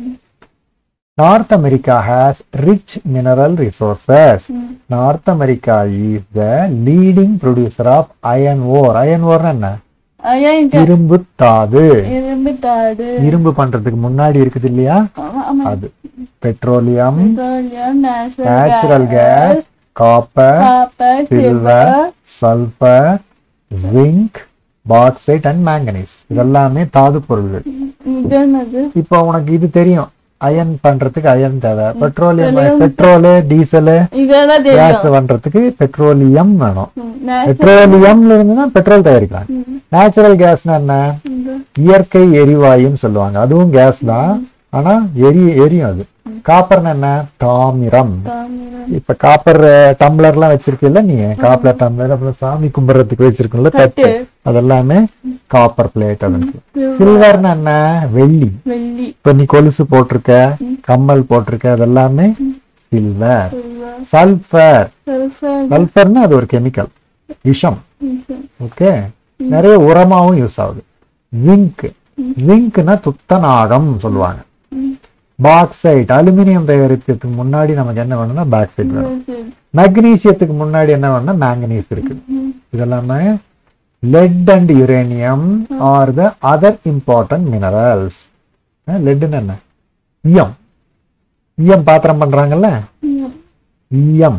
North America has rich mineral resources. Mm. North America is the leading producer of iron ore. Iron ore என்ன? இரும்பு தாது. இரும்பு தாது. இரும்பு பண்றதுக்கு முன்னாடி இருக்குது இல்லையா? அது petroleum, natural gas, copper, silver, sulphur, zinc, bauxite and manganese. இதெல்லாமே தாது பொருள்கள். இப்போ உனக்கு இது தெரியும், அயன் பண்றதுக்கு அயன் தேவை. பெட்ரோலியம், பெட்ரோலு, டீசலு, கேஸ் பண்றதுக்கு பெட்ரோலியம் வேணும். பெட்ரோலியம்ல இருந்துதான் பெட்ரோல் தயாரிக்கலாம். நேச்சுரல் கேஸ்னா என்ன? இயற்கை எரிவாயுன்னு சொல்லுவாங்க. அதுவும் கேஸ் தான், ஆனா எரி எரியும் அது. காப்பர்னா என்ன? தாமிரம். இப்ப காப்பர் டம்ளர் எல்லாம் வச்சிருக்கல நீ, காப்பர் டம்ளர், அப்புறம் சாமி கும்பிடுறதுக்கு வச்சிருக்கல தட்டு, அதெல்லாமே காப்பர் பிளேட். சில்வர்னா என்ன? வெள்ளி. இப்ப நீ கொலுசு போட்டிருக்க, கம்மல் போட்டிருக்க, அதெல்லாமே சில்வர். சல்பர். சல்பர்னா அது ஒரு கெமிக்கல், விஷம். ஓகே, நிறைய உரமாவும் யூஸ் ஆகுது. ஜிங்க். ஜிங்க்னா துத்தநாகம் சொல்லுவாங்க. பாக்சைட், அலுமினியம் தயாரிக்கிறதுக்கு முன்னாடி நமக்கு என்ன வேணும்னா பாக்சைட் வேணும். மெக்னீசியத்துக்கு முன்னாடி என்ன வேணும்னா மேங்கனீஸ் இருக்கு. இதெல்லாமே lead and uranium are the other important minerals. லெட்னா என்ன? ஈயம். ஈயம் பாத்திரம் பண்றாங்கல்ல, ஈயம்.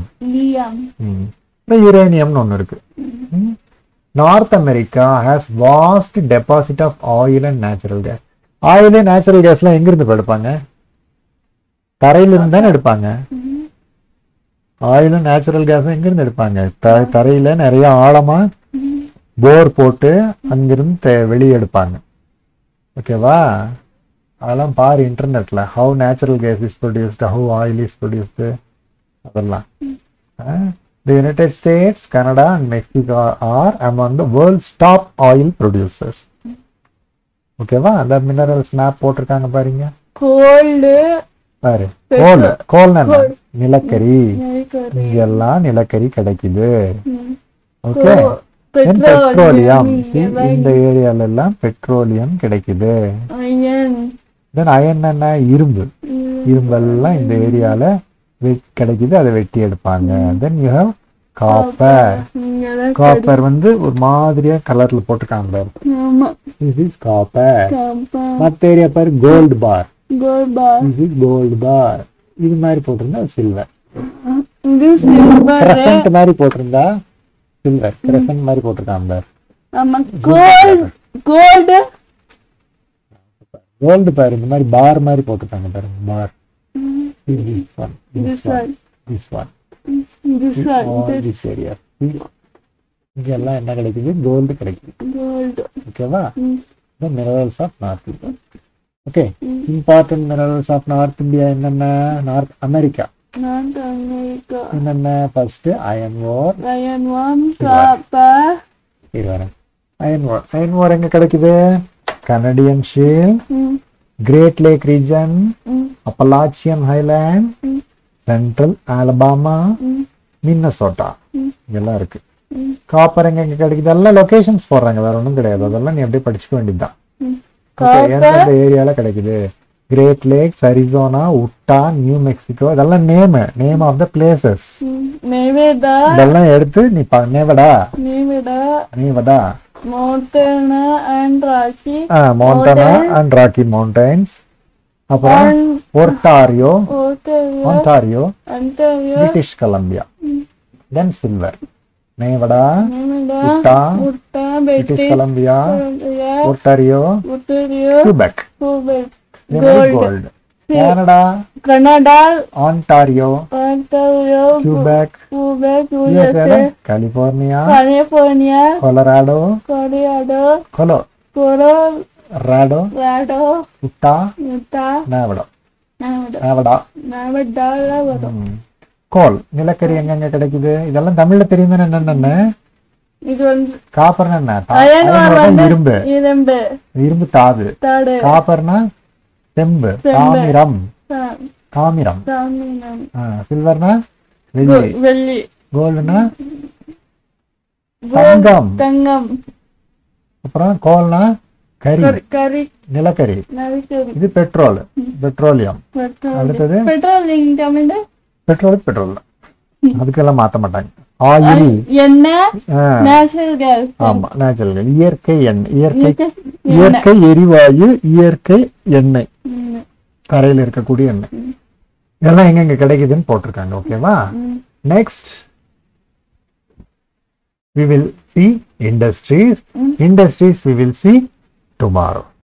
யுரேனியம்னு ஒண்ணு இருக்கு. North America has vast deposit of oil and natural gas. Oil natural gas எல்லாம் எங்க இருந்து எடுப்பாங்க? தரையில இருந்து தானே எடுப்பாங்க. ஆயிலும் நேச்சுரல் கேஸும் எங்க இருந்து எடுப்பாங்க? தரையில நிறைய ஆழமா போர் போட்டு அங்கிருந்து வெளியே எடுப்பாங்க. ஓகேவா? அதெல்லாம் பாரு இன்டர்நெட்ல, how natural gas is produced, how oil is produced, அதெல்லாம். The United States, Canada and Mexico are among the world's top oil producers. ஓகேவா? அந்த மினரல்ஸ் மேப் போட்டிருக்காங்க பாருங்க. கோல்டு பாரு, கோல். கோல்னா நிலக்கரி. இங்கெல்லாம் நிலக்கரி கிடைக்குது. Okay, petroleum. இந்த ஏரியால எல்லாம் பெட்ரோலியம் கிடைக்குது. தென் அயன் என்ன? இரும்பு. இரும்பெல்லாம் இந்த ஏரியால கிடைக்குது, அதை வெட்டி எடுப்பாங்க. Then you have copper. Copper வந்து ஒரு மாதிரியா கலர்ல போட்டுருக்காங்க. This is copper. மத்த ஏரியா பாரு gold bar. Gold bar. This is gold bar. இது மாதிரி போட்டிருந்தா சில்வர். இது silver. கிரசன்ட் மாதிரி போட்டிருந்தா சில்வர். கிரசன்ட் மாதிரி போட்டிருக்காங்க. ஆமா gold gold கோல்டு பாரு இந்த மாதிரி பார் மாதிரி போட்டிருக்காங்க பாருங்க. பார். This one. this one This one. this one All this area. இங்க எல்லாம் என்ன கிடைக்குது? கோல்டு கிடைக்குது. gold. ஓகேவா? The minerals of North India. Okay. Important minerals of North India என்னென்ன? North America. North America. என்னென்ன? First iron ore. Iron one, copper. இது வரேன். Iron ore. அயன் ஓர் எங்க கிடைக்குது? Canadian shield, Great Lake region, Appalachian Highland, Central Alabama, Minnesota இதெல்லாம் இருக்கு. Copper எங்க எங்க கிடைக்குது? எல்லாம் லொகேஷன்ஸ் போடுறாங்க, வேற ஒன்றும் கிடையாது. அதெல்லாம் நீ அப்படியே படிச்சுக்க வேண்டியதுதான். எந்தெந்த ஏரியால கிடைக்குது? கிரேட் லேக்ஸ், அரிசோனா, உட்டா, நியூ மெக்சிகோ, இதெல்லாம் name name of the places. Nevada. இதெல்லாம் எடுத்து நீ நேவடா Nevada. நேவடா Montana and Rocky. மவுண்டனா and rakhi mountains. அப்புறம் ஒர்டாரியோ, Ontario. Ontario, Ontario. British Columbia. Then silver நேவடா, Nevada. Utah, Utah. British British Colombia, Columbia. ஒர்டாரியோ, Ontario. Quebec. Quebec. Gold. Canada, Canada. Ontario, Ontario. Quebec, Quebec. U U S S A, A. California, California. Colorado, Colorado. கொலோ Colorado. ராடோ, Utah, Utah. Nevada. Nevada. Nevada. Nevada ல வரும். ம். கோல் நிலக்கரி எங்கெங்க கிடைக்குது? இதெல்லாம் தமிழ்ல தெரியும் என்னென்ன? இது வந்து காப்பர்னா என்ன? தா- Iron ore iron ore வந்து இரும்பு. இரும்பு. இரும்பு தாது. தாடு. காப்பர்னா செம்பு. செம்பு. தாமிரம். சா- தாமிரம். சாமினம். சில்வர்னா வெள்ளி. வெ- வெள்ளி. கோல்டுனா Gold. தங்கம். தங்கம். அப்புறம் கோல்னா கரி, கரி- கரி நிலக்கரி. நரிக்கரி. இது பெட்ரோல், பெட்ரோலியம். பெட்ரோல். அடுத்தது? பெட்ரோல் நீங்க தமிழ் பெட்ரோலுக்கு பெட்ரோல் தான், அதுக்கெல்லாம் மாத்த மாட்டாங்க. ஆயில், எண்ணெய், நேச்சுரல் கேஸ். ஆமா நேச்சுரல், இயற்கை எண்ணெய், இயற்கை எண்ணெய். இயற்கை எரிவாயு, இயற்கை எண்ணெய், தரையில் இருக்கக்கூடிய எண்ணெய், இதெல்லாம் எங்கெங்க கிடைக்குதுன்னு போட்டிருக்காங்க. ஓகேவா? Next we will see industries. Industries we will see tomorrow.